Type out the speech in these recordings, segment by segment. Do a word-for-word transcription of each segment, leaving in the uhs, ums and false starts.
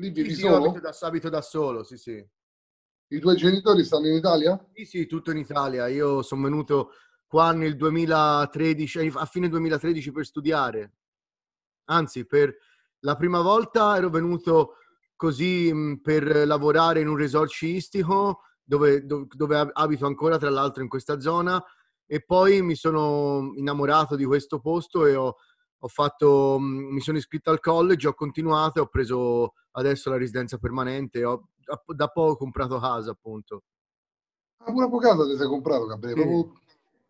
Lì vivi Sì, sì, solo? io abito da, abito da solo, sì, sì. I tuoi genitori stanno in Italia? Sì, sì, tutto in Italia. Io sono venuto qua nel duemilatredici, a fine duemilatredici per studiare. Anzi, per la prima volta ero venuto così mh, per lavorare in un resort sciistico dove, dove, dove abito ancora, tra l'altro, in questa zona, e poi mi sono innamorato di questo posto e ho, ho fatto, mh, mi sono iscritto al college, ho continuato e ho preso adesso la residenza permanente. Ho da poco comprato casa, appunto. Ah, pure a casa ti sei comprato, Gabriele. Sì. Proprio...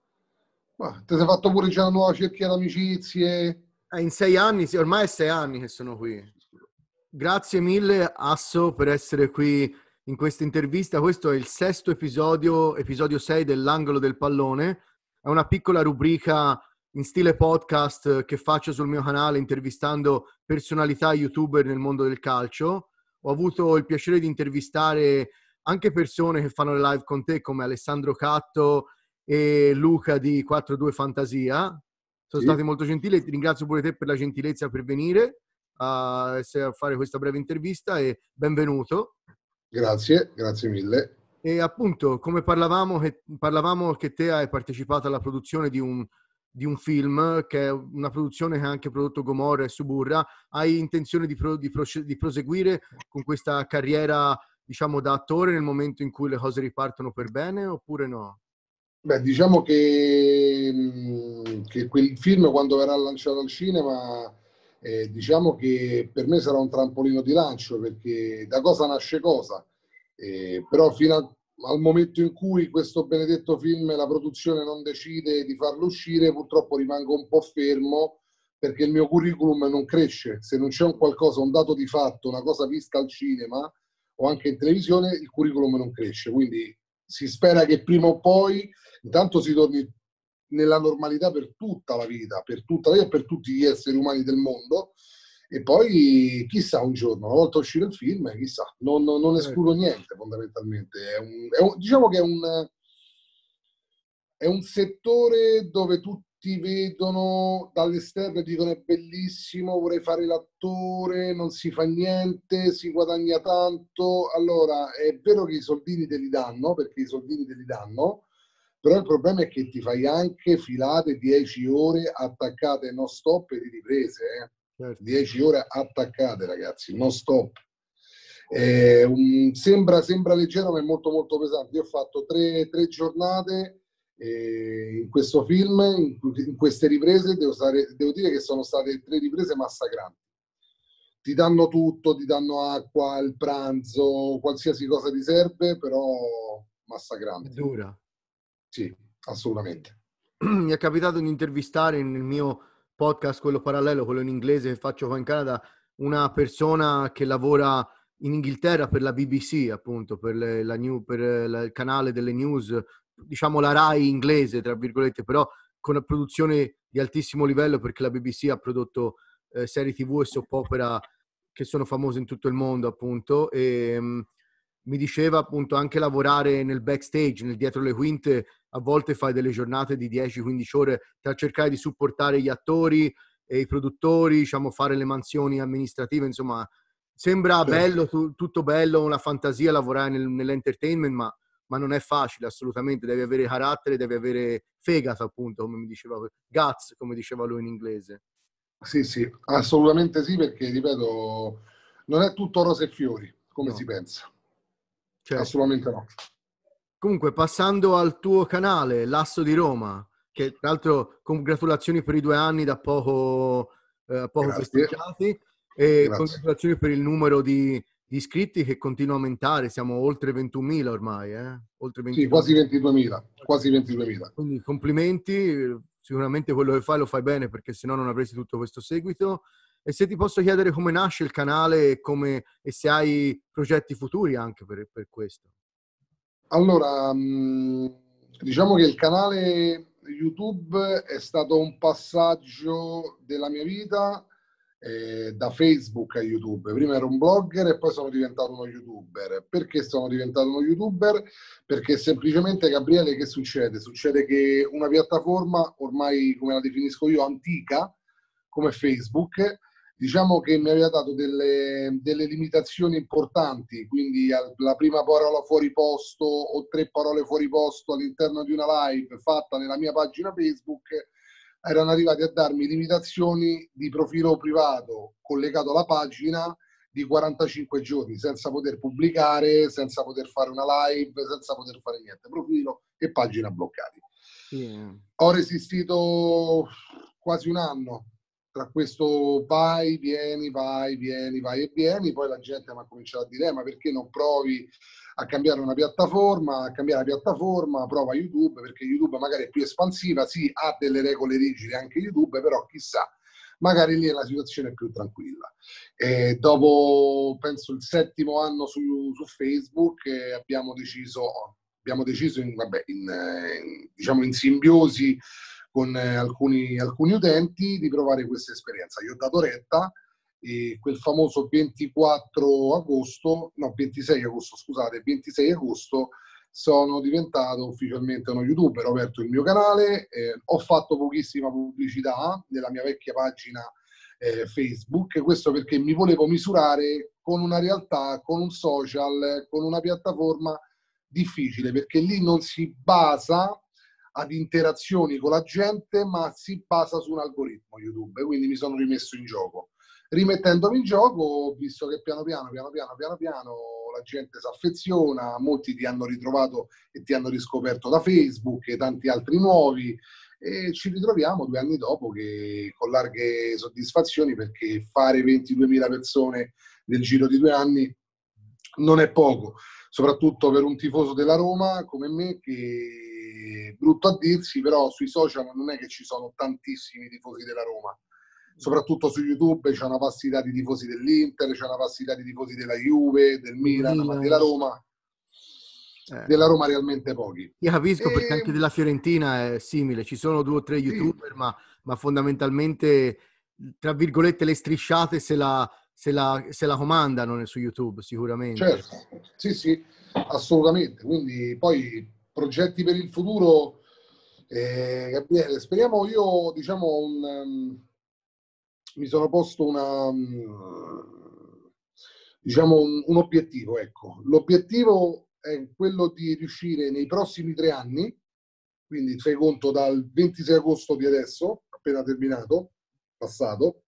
Ma ti sei fatto pure già una nuova cerchia di amicizie? Eh, in sei anni, sì, ormai è sei anni che sono qui. Grazie mille, Asso, per essere qui in questa intervista. Questo è il sesto episodio, episodio sei dell'Angolo del Pallone. È una piccola rubrica in stile podcast che faccio sul mio canale intervistando personalità youtuber nel mondo del calcio. Ho avuto il piacere di intervistare anche persone che fanno le live con te, come Alessandro Catto e Luca di quattro due Fantasia. Sono Sì. stati molto gentili, ti ringrazio pure te per la gentilezza per venire a, a fare questa breve intervista e benvenuto. Grazie, grazie mille. E appunto, come parlavamo che, parlavamo che te hai partecipato alla produzione di un, di un film, che è una produzione che ha anche prodotto Gomorra e Suburra. Hai intenzione di, pro, di, proce, di proseguire con questa carriera, diciamo, da attore nel momento in cui le cose ripartono per bene, oppure no? Beh, diciamo che, mh, che quel film, quando verrà lanciato al cinema, eh, diciamo che per me sarà un trampolino di lancio, perché da cosa nasce cosa. Eh, però fino a, al momento in cui questo benedetto film, la produzione non decide di farlo uscire, purtroppo rimango un po' fermo, perché il mio curriculum non cresce. Se non c'è un qualcosa, un dato di fatto, una cosa vista al cinema o anche in televisione, il curriculum non cresce. Quindi si spera che prima o poi intanto si torni nella normalità per tutta la vita, per tutta la vita e per tutti gli esseri umani del mondo. E poi chissà, un giorno, una volta uscire il film, chissà, non, non escludo niente fondamentalmente. È un, è un, diciamo che è un, è un settore dove tutti vedono dall'esterno e dicono è bellissimo, vorrei fare l'attore, non si fa niente, si guadagna tanto. Allora, è vero che i soldini te li danno, perché i soldini te li danno, però il problema è che ti fai anche filate dieci ore attaccate non stop di riprese, eh? Certo. dieci ore attaccate, ragazzi, non stop. Eh, un, sembra, sembra leggero, ma è molto molto pesante. Io ho fatto tre, tre giornate eh, in questo film, in, in queste riprese, devo, stare, devo dire che sono state tre riprese massacranti. Ti danno tutto, ti danno acqua, il pranzo, qualsiasi cosa ti serve, però massacranti. È dura. Sì, assolutamente. Mi è capitato di intervistare nel mio podcast, quello parallelo, quello in inglese che faccio qua in Canada, una persona che lavora in Inghilterra per la B B C, appunto, per, le, la new, per la, il canale delle news, diciamo la Rai inglese, tra virgolette, però con una produzione di altissimo livello, perché la B B C ha prodotto eh, serie tivù e soap opera che sono famose in tutto il mondo, appunto, e mh, mi diceva appunto anche lavorare nel backstage, nel dietro le quinte. A volte fai delle giornate di dieci quindici ore per cercare di supportare gli attori e i produttori, diciamo, fare le mansioni amministrative, insomma, sembra Certo. bello, tu, tutto bello, una fantasia lavorare nel, nell'entertainment, ma, ma non è facile, assolutamente. Devi avere carattere, devi avere fegato, appunto, come mi diceva, guts, come diceva lui in inglese. Sì, sì, assolutamente sì, perché, ripeto, non è tutto rose e fiori, come No. si pensa. Certo. Assolutamente no. Comunque, passando al tuo canale, L'Asso di Roma, che tra l'altro congratulazioni per i due anni da poco, eh, poco festeggiati, e Grazie. congratulazioni per il numero di, di iscritti che continua a aumentare. Siamo oltre ventunomila ormai, eh? Oltre Sì, quasi ventiduemila. ventiduemila, quasi ventiduemila. Quindi complimenti, sicuramente quello che fai lo fai bene, perché sennò non avresti tutto questo seguito. E se ti posso chiedere come nasce il canale e, come, e se hai progetti futuri anche per, per questo. Allora, diciamo che il canale YouTube è stato un passaggio della mia vita, eh, da Facebook a YouTube. Prima ero un blogger e poi sono diventato uno YouTuber. Perché sono diventato uno YouTuber? Perché semplicemente, Gabriele, che succede? Succede che una piattaforma, ormai come la definisco io, antica, come Facebook, diciamo che mi aveva dato delle, delle limitazioni importanti, quindi la prima parola fuori posto o tre parole fuori posto all'interno di una live fatta nella mia pagina Facebook erano arrivati a darmi limitazioni di profilo privato collegato alla pagina di quarantacinque giorni, senza poter pubblicare, senza poter fare una live, senza poter fare niente, profilo e pagina bloccati. Yeah. Ho resistito quasi un anno tra questo vai, vieni, vai, vieni, vai e vieni, poi la gente mi ha cominciato a dire eh, ma perché non provi a cambiare una piattaforma, a cambiare la piattaforma, prova YouTube, perché YouTube magari è più espansiva, sì, ha delle regole rigide anche YouTube, però chissà, magari lì la situazione è più tranquilla. E dopo, penso, il settimo anno su, su Facebook eh, abbiamo deciso, abbiamo deciso in, vabbè, in, in, diciamo in simbiosi con eh, alcuni, alcuni utenti di provare questa esperienza. Io ho dato retta e quel famoso ventiquattro agosto, no ventisei agosto, scusate, ventisei agosto sono diventato ufficialmente uno YouTuber, ho aperto il mio canale, eh, ho fatto pochissima pubblicità nella mia vecchia pagina eh, Facebook, questo perché mi volevo misurare con una realtà, con un social, con una piattaforma difficile, perché lì non si basa ad interazioni con la gente, ma si basa su un algoritmo YouTube, quindi mi sono rimesso in gioco. Rimettendomi in gioco, ho visto che piano piano, piano piano, piano piano la gente si affeziona, molti ti hanno ritrovato e ti hanno riscoperto da Facebook e tanti altri nuovi, e ci ritroviamo due anni dopo che con larghe soddisfazioni, perché fare ventiduemila persone nel giro di due anni non è poco, soprattutto per un tifoso della Roma come me, che brutto a dirsi, però sui social non è che ci sono tantissimi tifosi della Roma. Soprattutto su YouTube c'è una vastità di tifosi dell'Inter, c'è una vastità di tifosi della Juve, del Milan, ma della Roma, eh. della Roma realmente pochi. Io capisco, e... perché anche della Fiorentina è simile, ci sono due o tre YouTuber, sì. ma, ma fondamentalmente, tra virgolette, le strisciate se la, se la, se la comandano su YouTube, sicuramente. Certo, sì, sì, assolutamente. Quindi poi progetti per il futuro, eh, Gabriele, speriamo. Io, diciamo, un... Um, mi sono posto una, diciamo un, un obiettivo, ecco. L'obiettivo è quello di riuscire nei prossimi tre anni, quindi fai conto dal ventisei agosto di adesso, appena terminato, passato,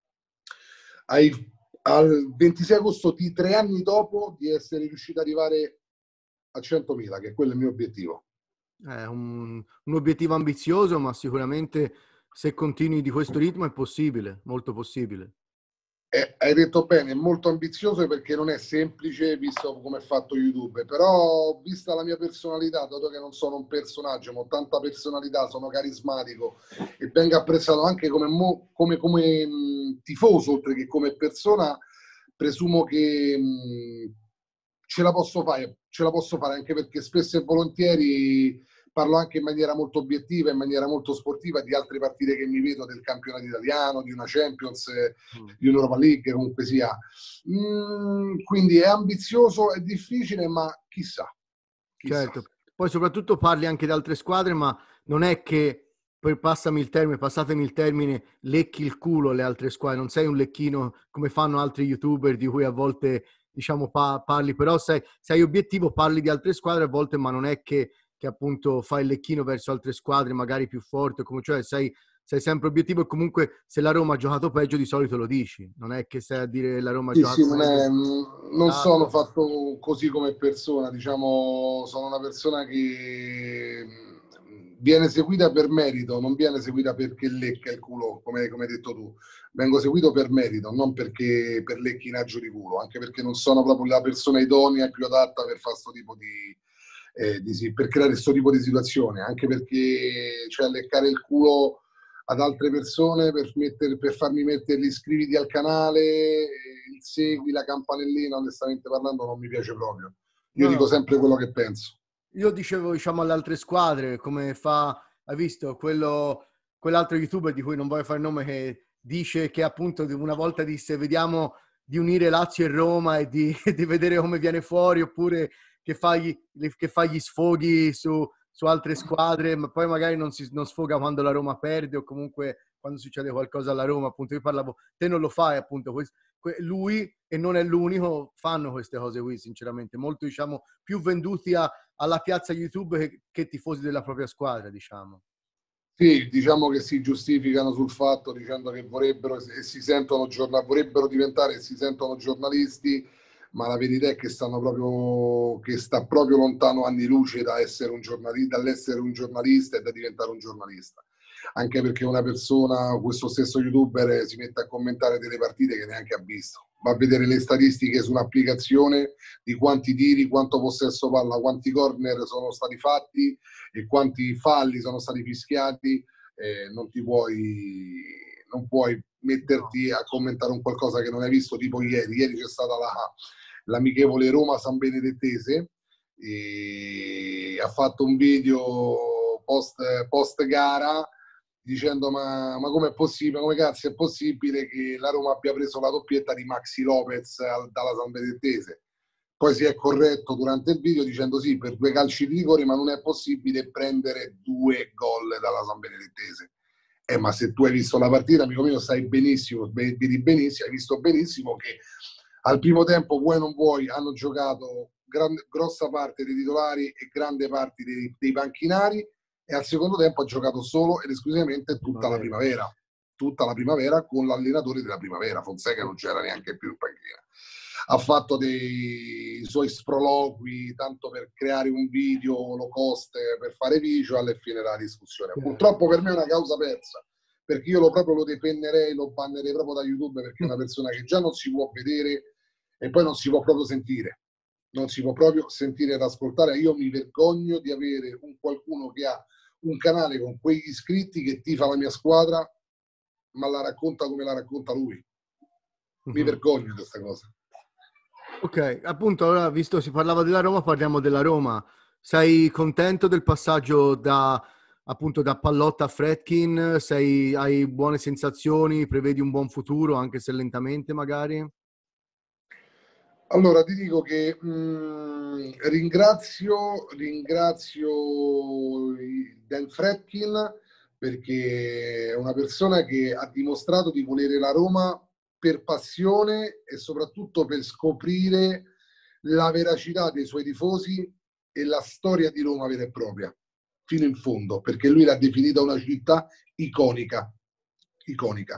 ai, al ventisei agosto di tre anni dopo, di essere riuscito ad arrivare a centomila, che quello è il mio obiettivo. È un, un obiettivo ambizioso, ma sicuramente se continui di questo ritmo è possibile, molto possibile. Eh, hai detto bene, è molto ambizioso perché non è semplice, visto come è fatto YouTube, però vista la mia personalità, dato che non sono un personaggio, ma ho tanta personalità, sono carismatico e vengo apprezzato anche come, mo, come, come mh, tifoso, oltre che come persona, presumo che mh, ce la posso fare, ce la posso fare anche perché spesso e volentieri parlo anche in maniera molto obiettiva, in maniera molto sportiva di altre partite che mi vedo del campionato italiano, di una Champions, mm. di un'Europa League, comunque sia. Mm, quindi è ambizioso, è difficile, ma chissà, chissà. Certo. Poi soprattutto parli anche di altre squadre, ma non è che, poi passami il termine, passatemi il termine, lecchi il culo alle altre squadre, non sei un lecchino come fanno altri YouTuber di cui a volte, diciamo, pa- parli, però sei, sei obiettivo, parli di altre squadre a volte, ma non è che che appunto fai il lecchino verso altre squadre magari più forti, come, cioè sei, sei sempre obiettivo, e comunque se la Roma ha giocato peggio di solito lo dici, non è che stai a dire la Roma ha sì, giocato sì, non, è, non ah, sono fatto così come persona, diciamo, sono una persona che viene seguita per merito, non viene seguita perché lecca il culo, come, come hai detto tu. Vengo seguito per merito, non perché per lecchinaggio di culo, anche perché non sono proprio la persona idonea e più adatta per fare questo tipo di Eh, di, per creare questo tipo di situazione, anche perché cioè leccare il culo ad altre persone per, mettere, per farmi mettere gli iscriviti al canale, il segui, la campanellina, onestamente parlando non mi piace proprio. Io no, dico sempre quello che penso. Io dicevo, diciamo, alle altre squadre, come fa, hai visto, quello, quell'altro YouTuber di cui non voglio fare il nome, che dice che appunto una volta disse vediamo di unire Lazio e Roma e di, di vedere come viene fuori, oppure che fa gli, che fa gli sfoghi su, su altre squadre, ma poi magari non si non sfoga quando la Roma perde o comunque quando succede qualcosa alla Roma, appunto, io parlavo, te non lo fai, appunto, lui, e non è l'unico, fanno queste cose qui, sinceramente, molto, diciamo, più venduti a, alla piazza YouTube che, che tifosi della propria squadra, diciamo. Sì, diciamo che si giustificano sul fatto dicendo che vorrebbero e si sentono giornal- vorrebbero diventare e si sentono giornalisti, ma la verità è che stanno proprio che sta proprio lontano anni luce da essere un giornalista, dall'essere un giornalista e da diventare un giornalista. Anche perché una persona, questo stesso youtuber, si mette a commentare delle partite che neanche ha visto. Va a vedere le statistiche su un'applicazione di quanti tiri, quanto possesso palla, quanti corner sono stati fatti e quanti falli sono stati fischiati. Eh, non ti puoi, non puoi metterti a commentare un qualcosa che non hai visto, tipo ieri. Ieri c'è stata la, l'amichevole Roma-San Benedettese e ha fatto un video post, post gara dicendo ma, ma com'è possibile, come cazzo è possibile che la Roma abbia preso la doppietta di Maxi Lopez al, dalla San Benedettese. Poi si è corretto durante il video dicendo sì, per due calci di rigore, ma non è possibile prendere due gol dalla San Benedettese. Eh, ma se tu hai visto la partita, amico mio, sai benissimo, vedi benissimo, hai visto benissimo che al primo tempo, vuoi non vuoi, hanno giocato grande, grossa parte dei titolari e grande parte dei, dei panchinari, e al secondo tempo ha giocato solo ed esclusivamente tutta la primavera, tutta la primavera con l'allenatore della primavera, Fonseca non c'era neanche più in panchina. Ha fatto dei suoi sproloqui tanto per creare un video low cost per fare visual e fine la discussione. Purtroppo per me è una causa persa, perché io lo proprio lo depennerei, lo bannerei proprio da YouTube, perché è una persona che già non si può vedere e poi non si può proprio sentire. Non si può proprio sentire ed ascoltare. Io mi vergogno di avere un qualcuno che ha un canale con quegli iscritti che tifa la mia squadra, ma la racconta come la racconta lui. Mi uh-huh. vergogno di questa cosa. Ok, appunto, allora, visto si parlava della Roma, parliamo della Roma. Sei contento del passaggio da, appunto, da Pallotta a Fredkin? Sei, hai buone sensazioni? Prevedi un buon futuro, anche se lentamente magari? Allora, ti dico che mh, ringrazio, ringrazio Dan Fredkin, perché è una persona che ha dimostrato di volere la Roma per passione e soprattutto per scoprire la veracità dei suoi tifosi e la storia di Roma vera e propria, fino in fondo, perché lui l'ha definita una città iconica, iconica.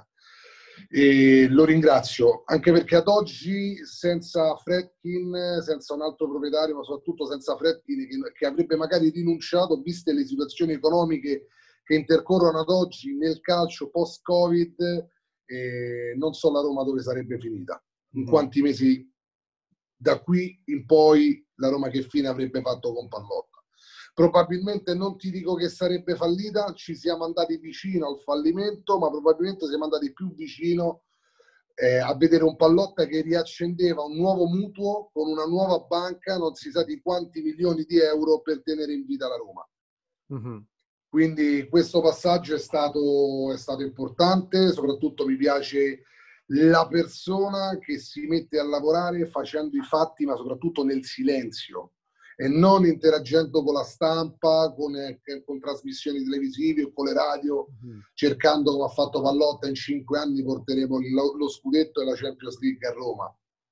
E lo ringrazio anche perché ad oggi senza Fredkin, senza un altro proprietario, ma soprattutto senza Fredkin che, che avrebbe magari rinunciato, viste le situazioni economiche che intercorrono ad oggi nel calcio post-Covid, eh, non so la Roma dove sarebbe finita, in mm. quanti mesi da qui in poi la Roma che fine avrebbe fatto con Pallotta. Probabilmente non ti dico che sarebbe fallita, ci siamo andati vicino al fallimento, ma probabilmente siamo andati più vicino eh, a vedere un Pallotta che riaccendeva un nuovo mutuo con una nuova banca, non si sa di quanti milioni di euro per tenere in vita la Roma. Mm-hmm. Quindi questo passaggio è stato, è stato importante, soprattutto mi piace la persona che si mette a lavorare facendo i fatti, ma soprattutto nel silenzio, e non interagendo con la stampa, con, eh, con trasmissioni televisive o con le radio, mm-hmm. cercando, come ha fatto Pallotta, in cinque anni porteremo lo, lo scudetto e la Champions League a Roma.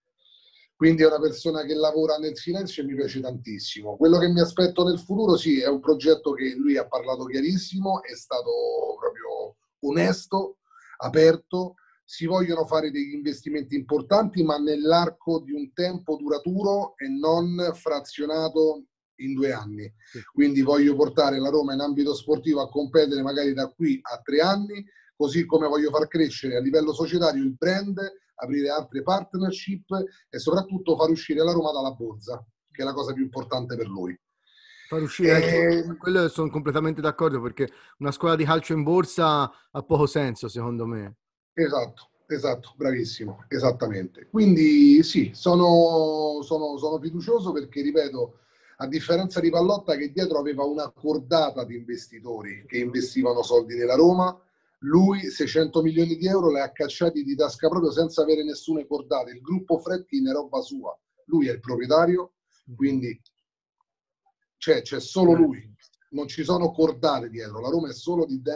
Quindi è una persona che lavora nel silenzio e mi piace tantissimo. Quello che mi aspetto nel futuro, sì, è un progetto che lui ha parlato chiarissimo, è stato proprio onesto, aperto. Si vogliono fare degli investimenti importanti, ma nell'arco di un tempo duraturo e non frazionato in due anni. Quindi voglio portare la Roma in ambito sportivo a competere magari da qui a tre anni, così come voglio far crescere a livello societario il brand, aprire altre partnership e soprattutto far uscire la Roma dalla borsa, che è la cosa più importante per lui. Far uscire, e... quello sono completamente d'accordo, perché una squadra di calcio in borsa ha poco senso, secondo me. Esatto, esatto, bravissimo, esattamente. Quindi sì, sono, sono, sono fiducioso perché, ripeto, a differenza di Pallotta che dietro aveva una cordata di investitori che investivano soldi nella Roma, lui seicento milioni di euro li ha cacciati di tasca proprio senza avere nessune cordate. Il gruppo Fredkin è roba sua, lui è il proprietario, quindi c'è, c'è solo lui, non ci sono cordate dietro, la Roma è solo di Dan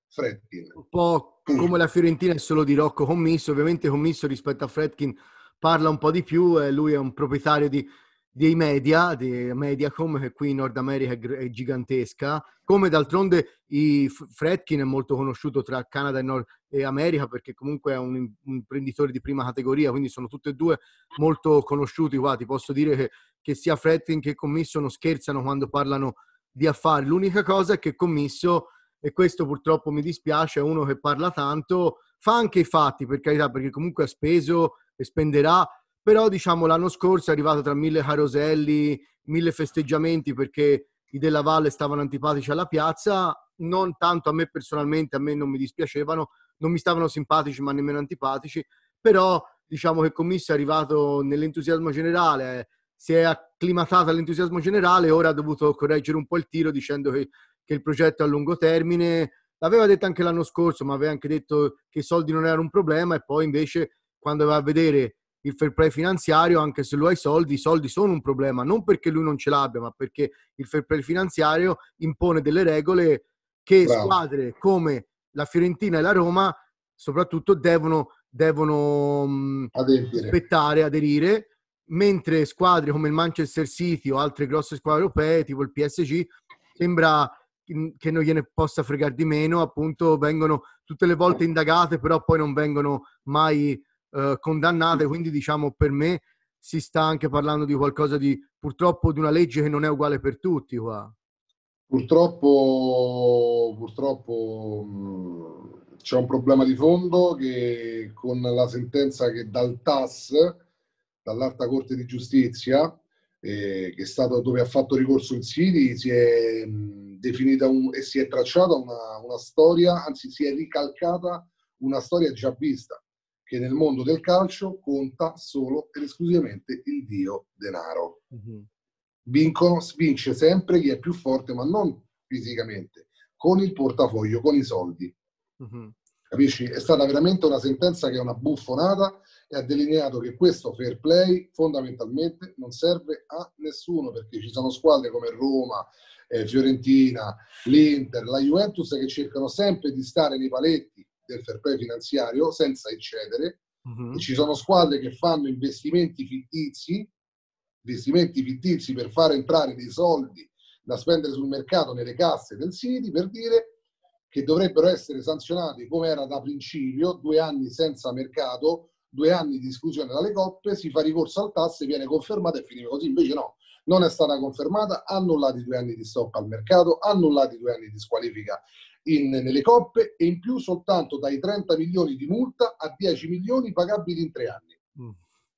Fredkin. Un po' come la Fiorentina è solo di Rocco Commisso, ovviamente Commisso rispetto a Fredkin parla un po' di più, eh, lui è un proprietario di, dei media, di Mediacom, che qui in Nord America è, è gigantesca, come d'altronde i Fredkin è molto conosciuto tra Canada e, Nord, e America, perché comunque è un, un imprenditore di prima categoria, quindi sono tutti e due molto conosciuti qua. Ti posso dire che, che sia Fredkin che Commisso non scherzano quando parlano di affari. L'unica cosa è che Commisso, e questo purtroppo mi dispiace, è uno che parla tanto, fa anche i fatti, per carità, perché comunque ha speso e spenderà, però diciamo l'anno scorso è arrivato tra mille caroselli, mille festeggiamenti perché i Della Valle stavano antipatici alla piazza, non tanto a me personalmente, a me non mi dispiacevano, non mi stavano simpatici ma nemmeno antipatici, però diciamo che Commisso è arrivato nell'entusiasmo generale, si è acclimatato all'entusiasmo generale e ora ha dovuto correggere un po' il tiro dicendo che, che il progetto è a lungo termine. L'aveva detto anche l'anno scorso, ma aveva anche detto che i soldi non erano un problema, e poi invece quando va a vedere il fair play finanziario, anche se lui ha i soldi, i soldi sono un problema, non perché lui non ce l'abbia, ma perché il fair play finanziario impone delle regole che Bravo. Squadre come la Fiorentina e la Roma soprattutto devono, devono mh, rispettare, aderire, mentre squadre come il Manchester City o altre grosse squadre europee, tipo il P S G, sembra che non gliene possa fregare di meno, appunto vengono tutte le volte indagate, però poi non vengono mai Uh, condannate, quindi diciamo per me si sta anche parlando di qualcosa di, purtroppo, di una legge che non è uguale per tutti qua. Purtroppo, purtroppo mh, c'è un problema di fondo che con la sentenza che dal T A S, dall'Alta Corte di Giustizia, eh, che è stato dove ha fatto ricorso il City, si è mh, definita un, e si è tracciata una, una storia, anzi si è ricalcata una storia già vista, che nel mondo del calcio conta solo ed esclusivamente il dio denaro. Mm-hmm. Vincono, vince sempre chi è più forte, ma non fisicamente, con il portafoglio, con i soldi. Mm-hmm. Capisci? È stata veramente una sentenza che è una buffonata e ha delineato che questo fair play fondamentalmente non serve a nessuno, perché ci sono squadre come Roma, eh, Fiorentina, l'Inter, la Juventus che cercano sempre di stare nei paletti del fair play finanziario senza eccedere. Uh-huh. E ci sono squadre che fanno investimenti fittizi investimenti fittizi per fare entrare dei soldi da spendere sul mercato nelle casse del City, per dire che dovrebbero essere sanzionati come era da principio, due anni senza mercato, due anni di esclusione dalle coppe, si fa ricorso al T A S, viene confermata e finiva così. Invece no, non è stata confermata, annullati due anni di stop al mercato, annullati due anni di squalifica In, nelle coppe, e in più soltanto dai trenta milioni di multa a dieci milioni pagabili in tre anni mm.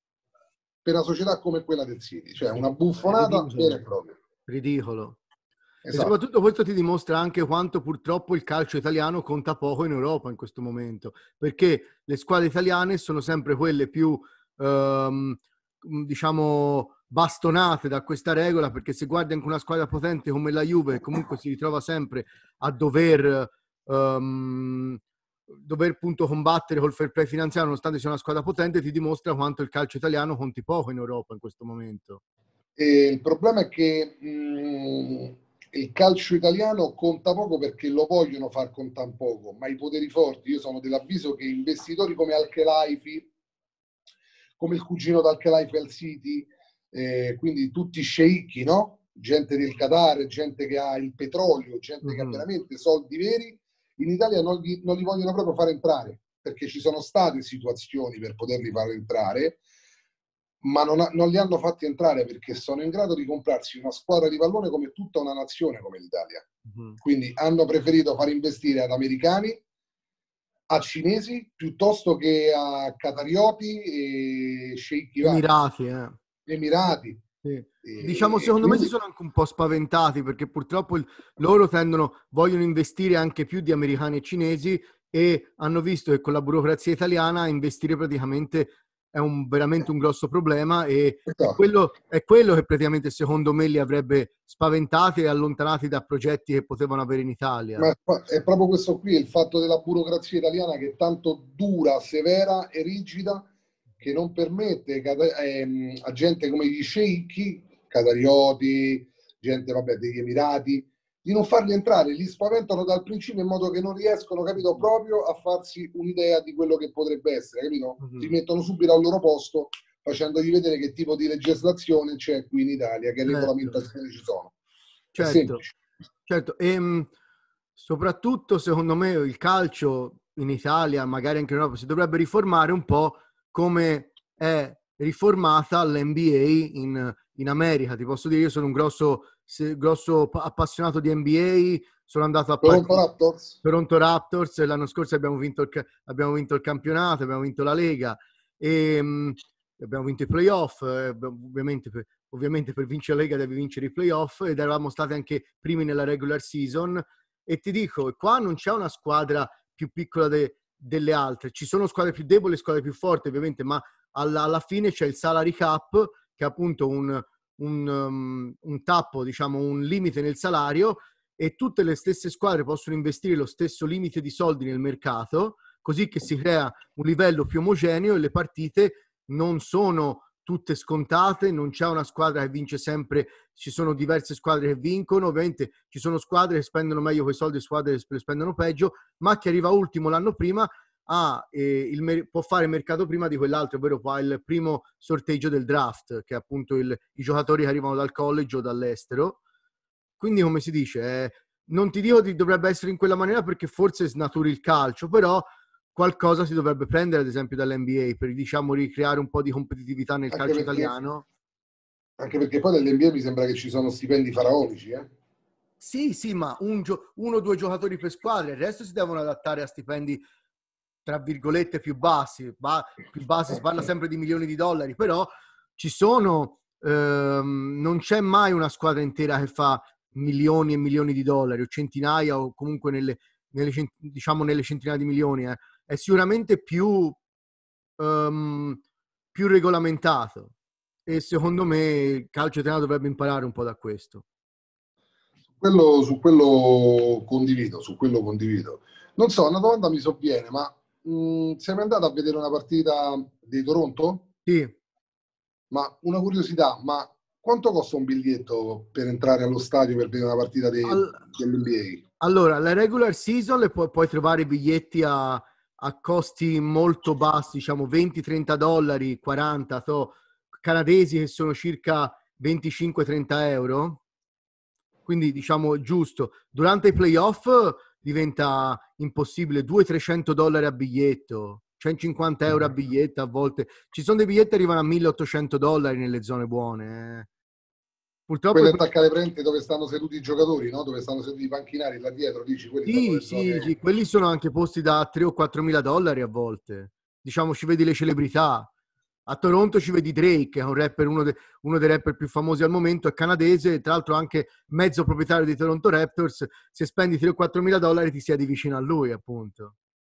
per una società come quella del City, cioè una buffonata vera e propria. Ridicolo. Esatto. E soprattutto questo ti dimostra anche quanto purtroppo il calcio italiano conta poco in Europa in questo momento, perché le squadre italiane sono sempre quelle più ehm, diciamo bastonate da questa regola, perché se guardi anche una squadra potente come la Juve, comunque si ritrova sempre a dover um, dover appunto combattere col fair play finanziario nonostante sia una squadra potente, ti dimostra quanto il calcio italiano conti poco in Europa in questo momento. E il problema è che mh, il calcio italiano conta poco perché lo vogliono far contare poco, ma i poteri forti, io sono dell'avviso che investitori come Al-Khelaifi, come il cugino d'Al-Khelaifi al City, eh, quindi tutti sceicchi, no? Gente del Qatar, gente che ha il petrolio, gente mm-hmm. che ha veramente soldi veri, in Italia non li, non li vogliono proprio fare entrare, perché ci sono state situazioni per poterli fare entrare, ma non, ha, non li hanno fatti entrare perché sono in grado di comprarsi una squadra di pallone come tutta una nazione come l'Italia. Mm-hmm. Quindi hanno preferito far investire ad americani, a cinesi, piuttosto che a qatarioti e sceicchi Emirati, eh. Emirati. Sì. E, diciamo, secondo quindi... me si sono anche un po' spaventati perché purtroppo il, loro tendono, vogliono investire anche più di americani e cinesi, e hanno visto che con la burocrazia italiana investire praticamente è un, veramente un grosso problema, e esatto. è, quello, è quello che praticamente secondo me li avrebbe spaventati e allontanati da progetti che potevano avere in Italia. Ma è proprio questo qui, il fatto della burocrazia italiana che è tanto dura, severa e rigida che non permette ehm, a gente come gli sceicchi, qatarioti, gente vabbè, degli Emirati, di non farli entrare, li spaventano dal principio in modo che non riescono, capito, proprio a farsi un'idea di quello che potrebbe essere, capito? Mhm. Ti mettono subito al loro posto facendogli vedere che tipo di legislazione c'è qui in Italia, che Certo. regolamentazioni ci sono. È Certo, semplice. certo. E mh, soprattutto secondo me il calcio in Italia, magari anche in Europa, si dovrebbe riformare un po' come è riformata l'N B A in, in America. Ti posso dire, io sono un grosso, se, grosso pa- appassionato di N B A, sono andato a Toronto partire Raptors? Toronto Raptors, l'anno scorso abbiamo vinto il, ca- abbiamo vinto il campionato, abbiamo vinto la Lega e mh, abbiamo vinto i playoff, eh, ovviamente per, ovviamente per vincere la Lega devi vincere i playoff, ed eravamo stati anche primi nella regular season. E ti dico, qua non c'è una squadra più piccola de- delle altre, ci sono squadre più deboli e squadre più forti ovviamente, ma alla, alla fine c'è il salary cap, che è appunto un, un, um, un tappo, diciamo un limite nel salario, e tutte le stesse squadre possono investire lo stesso limite di soldi nel mercato, così che si crea un livello più omogeneo e le partite non sono tutte scontate, non c'è una squadra che vince sempre, ci sono diverse squadre che vincono, ovviamente ci sono squadre che spendono meglio quei soldi e squadre che spendono peggio, ma chi arriva ultimo l'anno prima ha, eh, il, può fare il mercato prima di quell'altro, ovvero fa il primo sorteggio del draft, che è appunto il, i giocatori che arrivano dal college o dall'estero. Quindi, come si dice, eh, non ti dico che dovrebbe essere in quella maniera perché forse snaturi il calcio, però qualcosa si dovrebbe prendere ad esempio dall'N B A per, diciamo, ricreare un po' di competitività nel Anche calcio perché, italiano. anche perché poi nell'N B A mi sembra che ci sono stipendi faraonici, eh? Sì, sì, ma un gio- uno o due giocatori per squadra, il resto si devono adattare a stipendi tra virgolette più bassi, ba- più bassi, si parla sempre di milioni di dollari, però ci sono, ehm, non c'è mai una squadra intera che fa milioni e milioni di dollari, o centinaia, o comunque nelle, nelle cent- diciamo nelle centinaia di milioni, eh. È sicuramente più, ehm, più regolamentato, e secondo me il calcio italiano dovrebbe imparare un po' da questo. Quello, su quello condivido, su quello condivido. Non so, una domanda mi sovviene, ma mh, sei mai andato a vedere una partita di Toronto? Sì. Ma una curiosità, ma quanto costa un biglietto per entrare allo stadio per vedere una partita Al- dell'N B A? Allora, la regular season le pu- puoi trovare biglietti a, a costi molto bassi, diciamo venti trenta dollari, quaranta so, canadesi, che sono circa venticinque trenta euro. Quindi diciamo giusto. Durante i playoff diventa impossibile, duecento trecento dollari a biglietto, centocinquanta euro a biglietto a volte. Ci sono dei biglietti che arrivano a milleottocento dollari nelle zone buone. eh. Purtroppo Quelli i attaccati ai prenti dove stanno seduti i giocatori, no? Dove stanno seduti i panchinari là dietro, dici, quelli sono Sì, le sì, sì, zone... quelli sono anche posti da tre o quattro mila dollari a volte. Diciamo, ci vedi le celebrità. A Toronto ci vedi Drake, che è un rapper, uno, de- uno dei rapper più famosi al momento, è canadese, tra l'altro anche mezzo proprietario di Toronto Raptors. Se spendi tre o quattro mila dollari ti siedi vicino a lui, appunto.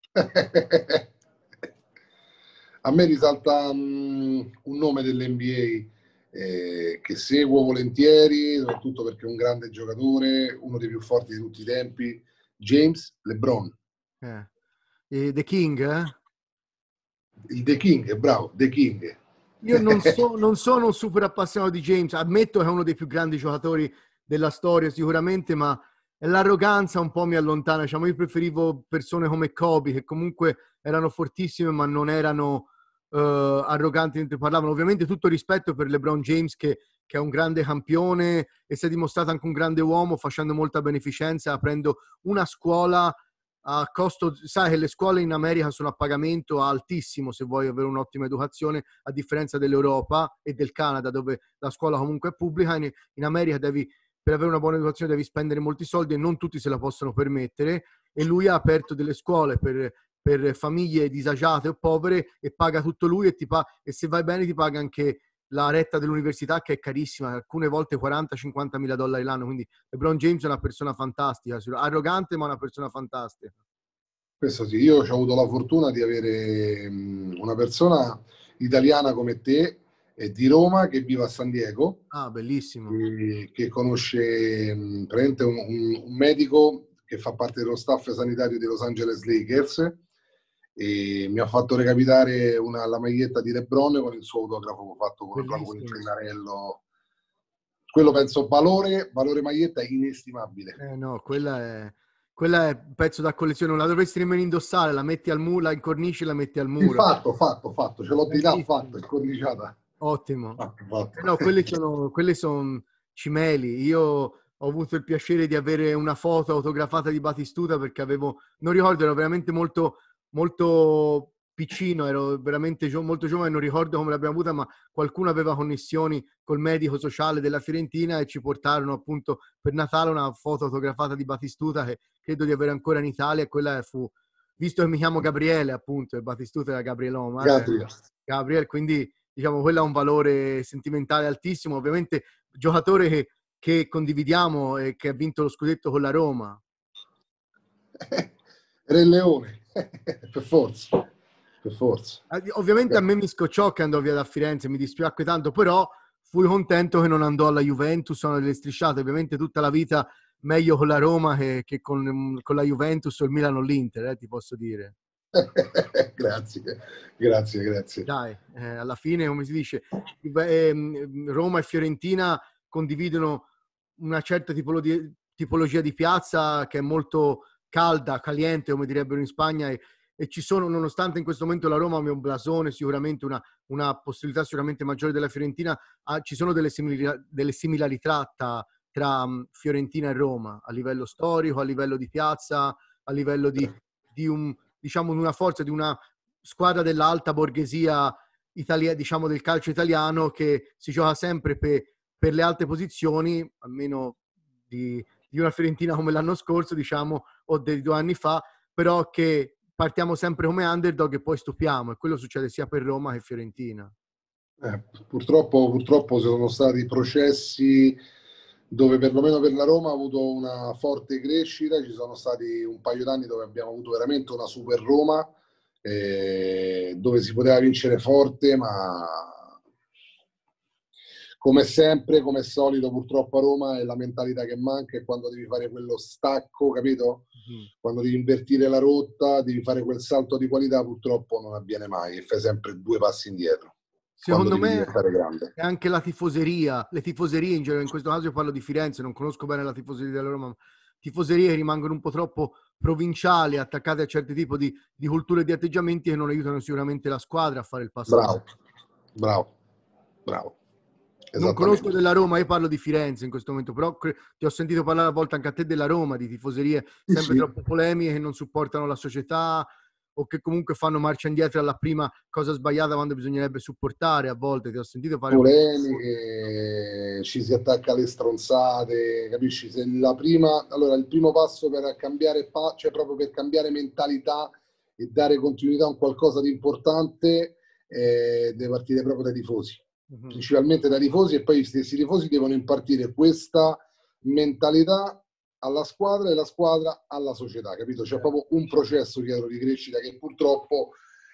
A me risalta um, un nome dell'N B A eh, che seguo volentieri, soprattutto perché è un grande giocatore, uno dei più forti di tutti i tempi, James LeBron. Eh. E The King, eh? Il The King, bravo, The King. Io non, so, non sono un super appassionato di James, ammetto che è uno dei più grandi giocatori della storia sicuramente, ma l'arroganza un po' mi allontana. Diciamo, io preferivo persone come Kobe, che comunque erano fortissime ma non erano uh, arroganti mentre parlavano. Ovviamente tutto rispetto per LeBron James, che, che è un grande campione e si è dimostrato anche un grande uomo, facendo molta beneficenza, aprendo una scuola a costo, sai che le scuole in America sono a pagamento altissimo se vuoi avere un'ottima educazione, a differenza dell'Europa e del Canada, dove la scuola comunque è pubblica. In, in America devi, per avere una buona educazione devi spendere molti soldi e non tutti se la possono permettere, e lui ha aperto delle scuole per, per famiglie disagiate o povere e paga tutto lui, e, ti pa- e se vai bene ti paga anche la retta dell'università, che è carissima, alcune volte quaranta cinquanta mila dollari l'anno. Quindi LeBron James è una persona fantastica, arrogante ma una persona fantastica. Questo sì, io ho avuto la fortuna di avere um, una persona italiana come te, eh, di Roma, che vive a San Diego, Ah, bellissimo. che, che conosce um, praticamente un, un, un medico che fa parte dello staff sanitario dei Los Angeles Lakers, e mi ha fatto recapitare una, la maglietta di LeBron con il suo autografo fatto con, proprio con il Bellissimo. pennarello. quello penso valore, valore maglietta inestimabile. Eh no, quella è, quella è un pezzo da collezione, non la dovresti nemmeno indossare, la metti al muro, la incornici e la metti al muro. Sì, fatto, fatto, fatto, ce l'ho di là, Bellissimo. fatto, incorniciata. Ottimo. Fatto, fatto. Eh no, quelli sono, quelli sono cimeli. Io ho avuto il piacere di avere una foto autografata di Batistuta perché avevo, non ricordo, ero veramente molto, molto piccino, ero veramente gio- molto giovane, non ricordo come l'abbiamo avuta, ma qualcuno aveva connessioni col medico sociale della Fiorentina e ci portarono appunto per Natale una foto autografata di Batistuta che credo di avere ancora in Italia, e quella fu, visto che mi chiamo Gabriele appunto, e Batistuta era Gabriele Omar, Gabriel. Gabriel, quindi diciamo quello ha un valore sentimentale altissimo, ovviamente giocatore che, che condividiamo e che ha vinto lo scudetto con la Roma. Re Leone, per forza, per forza. Ovviamente a me mi scocciò che andò via da Firenze, mi dispiacque tanto, però fui contento che non andò alla Juventus, sono delle strisciate, ovviamente tutta la vita meglio con la Roma che, che con, con la Juventus o il Milano o l'Inter, eh, ti posso dire. Grazie, grazie, grazie. Dai, eh, alla fine, come si dice, Roma e Fiorentina condividono una certa tipologia, tipologia di piazza che è molto calda, caliente, come direbbero in Spagna, e, e ci sono, nonostante in questo momento la Roma abbia un blasone, sicuramente una, una possibilità sicuramente maggiore della Fiorentina, ah, ci sono delle, simil- delle similarità tra, tra um, Fiorentina e Roma, a livello storico, a livello di piazza, a livello di, di un, diciamo, una forza, di una squadra dell'alta borghesia italia, diciamo del calcio italiano, che si gioca sempre per, per le alte posizioni, almeno di, di una Fiorentina come l'anno scorso, diciamo, o dei due anni fa, però che partiamo sempre come underdog e poi stupiamo, e quello succede sia per Roma che Fiorentina. Eh, purtroppo, purtroppo ci sono stati processi dove perlomeno per la Roma ha avuto una forte crescita, ci sono stati un paio d'anni dove abbiamo avuto veramente una super Roma, eh, dove si poteva vincere forte, ma come sempre, come solito, purtroppo a Roma è la mentalità che manca, e quando devi fare quello stacco, capito? Mm-hmm. Quando devi invertire la rotta, devi fare quel salto di qualità, purtroppo non avviene mai e fai sempre due passi indietro. Secondo me è anche la tifoseria, le tifoserie in genere, in questo caso io parlo di Firenze, non conosco bene la tifoseria della Roma, ma tifoserie che rimangono un po' troppo provinciali, attaccate a certi tipi di, di culture e di atteggiamenti che non aiutano sicuramente la squadra a fare il passo. Bravo, bravo, bravo. Non conosco della Roma, io parlo di Firenze in questo momento, però ti ho sentito parlare a volte anche a te della Roma, di tifoserie sempre sì. troppo polemiche, che non supportano la società o che comunque fanno marcia indietro alla prima cosa sbagliata quando bisognerebbe supportare. A volte ti ho sentito fare polemiche, ci si attacca alle stronzate, capisci? Se la prima, allora il primo passo per cambiare, cioè proprio per cambiare mentalità e dare continuità a un qualcosa di importante, eh, deve partire proprio dai tifosi. Mm-hmm. Principalmente dai tifosi, e poi gli stessi tifosi devono impartire questa mentalità alla squadra e la squadra alla società, capito? C'è proprio un processo dietro di crescita che purtroppo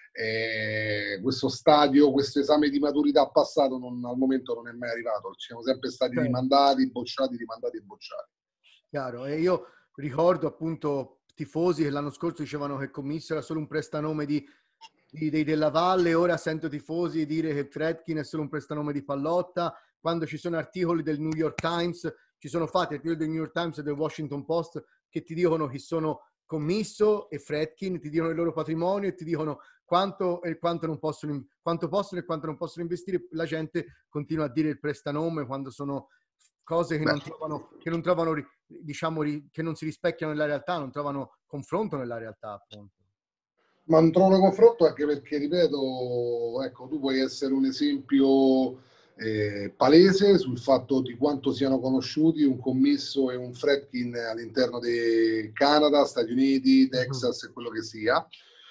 eh, questo stadio, questo esame di maturità passato non, al momento non è mai arrivato. Ci siamo sempre stati okay. rimandati, bocciati, rimandati e bocciati. Chiaro, e io ricordo appunto tifosi che l'anno scorso dicevano che Commisso era solo un prestanome di dei della Valle, ora sento tifosi dire che Fredkin è solo un prestanome di Pallotta, quando ci sono articoli del New York Times, ci sono fatti articoli del New York Times e del Washington Post che ti dicono chi sono Commisso e Fredkin, ti dicono il loro patrimonio e ti dicono quanto e quanto non possono, quanto possono e quanto non possono investire. La gente continua a dire il prestanome quando sono cose che non trovano, che non trovano, diciamo, che non si rispecchiano nella realtà, non trovano confronto nella realtà, appunto. Ma non trovo confronto anche perché, ripeto, ecco, tu puoi essere un esempio eh, palese sul fatto di quanto siano conosciuti un Commisso e un Fredkin all'interno del Canada, Stati Uniti, Texas e quello che sia,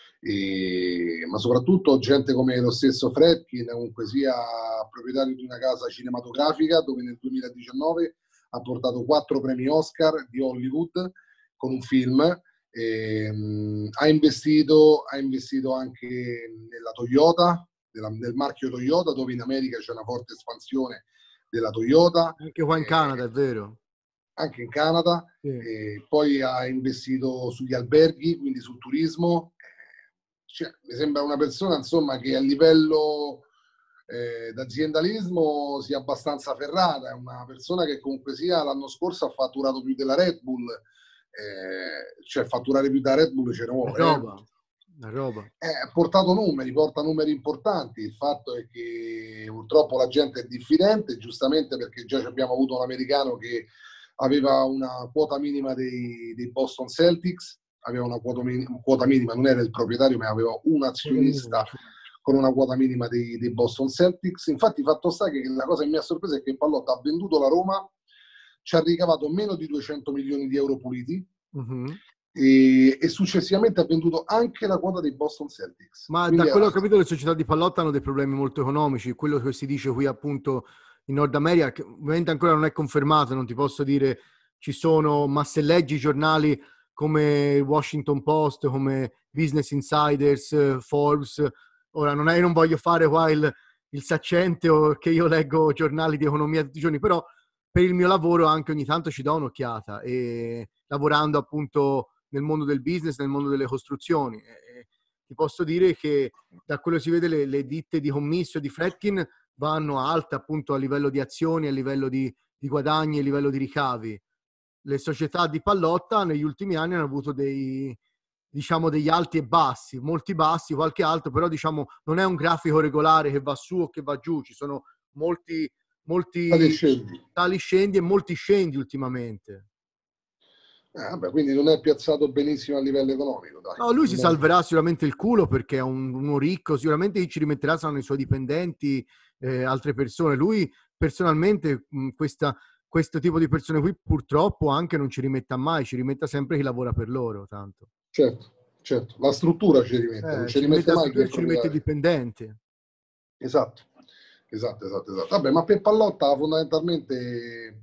e, ma soprattutto gente come lo stesso Fredkin, comunque sia proprietario di una casa cinematografica dove nel duemiladiciannove ha portato quattro premi Oscar di Hollywood con un film. Eh, ha investito ha investito anche nella Toyota, nella, nel marchio Toyota, dove in America c'è una forte espansione della Toyota, anche qua in Canada, eh, è vero, anche in Canada, sì. Eh, poi ha investito sugli alberghi, quindi sul turismo, cioè, mi sembra una persona insomma che a livello eh, d'aziendalismo sia abbastanza ferrata, è una persona che comunque sia l'anno scorso ha fatturato più della Red Bull, eh, cioè fatturare più da Red Bull ce ne vuole. Una roba, una roba. Eh, ha portato numeri, porta numeri importanti. Il fatto è che purtroppo la gente è diffidente, giustamente, perché già abbiamo avuto un americano che aveva una quota minima dei, dei Boston Celtics, aveva una quota, min- quota minima, non era il proprietario, ma aveva un azionista con una quota minima dei, dei Boston Celtics. Infatti, fatto sta che la cosa che mi ha sorpreso è che Pallotta ha venduto la Roma, ci ha ricavato meno di duecento milioni di euro puliti, uh-huh. e, e successivamente ha venduto anche la quota dei Boston Celtics. Ma Quindi da quello era... che ho capito, le società di Pallotta hanno dei problemi molto economici. Quello che si dice qui appunto in Nord America, che ovviamente ancora non è confermato, non ti posso dire ci sono, ma se leggi giornali come Washington Post, come Business Insiders, Forbes, ora non, è, non voglio fare qua il, il saccente o che io leggo giornali di economia tutti i giorni, però per il mio lavoro anche ogni tanto ci do un'occhiata, e lavorando appunto nel mondo del business, nel mondo delle costruzioni. E ti posso dire che da quello che si vede le, le ditte di commisso di Fredkin vanno alte appunto a livello di azioni, a livello di, di guadagni, a livello di ricavi. Le società di Pallotta negli ultimi anni hanno avuto dei, diciamo, degli alti e bassi, molti bassi, qualche alto, però diciamo non è un grafico regolare che va su o che va giù, ci sono molti, molti tali scendi e molti scendi ultimamente. Eh, vabbè, quindi non è piazzato benissimo a livello economico. Dai. No, lui si salverà sicuramente il culo perché è un, uno ricco, sicuramente chi ci rimetterà saranno i suoi dipendenti, eh, altre persone. Lui personalmente mh, questa, questo tipo di persone qui purtroppo anche non ci rimetta mai, ci rimetta sempre chi lavora per loro, tanto. Certo, certo, la struttura ci rimette, eh, non ci, ci rimette mai mai ci rimette i dipendenti. Esatto, esatto, esatto, esatto. Vabbè, ma per Pallotta fondamentalmente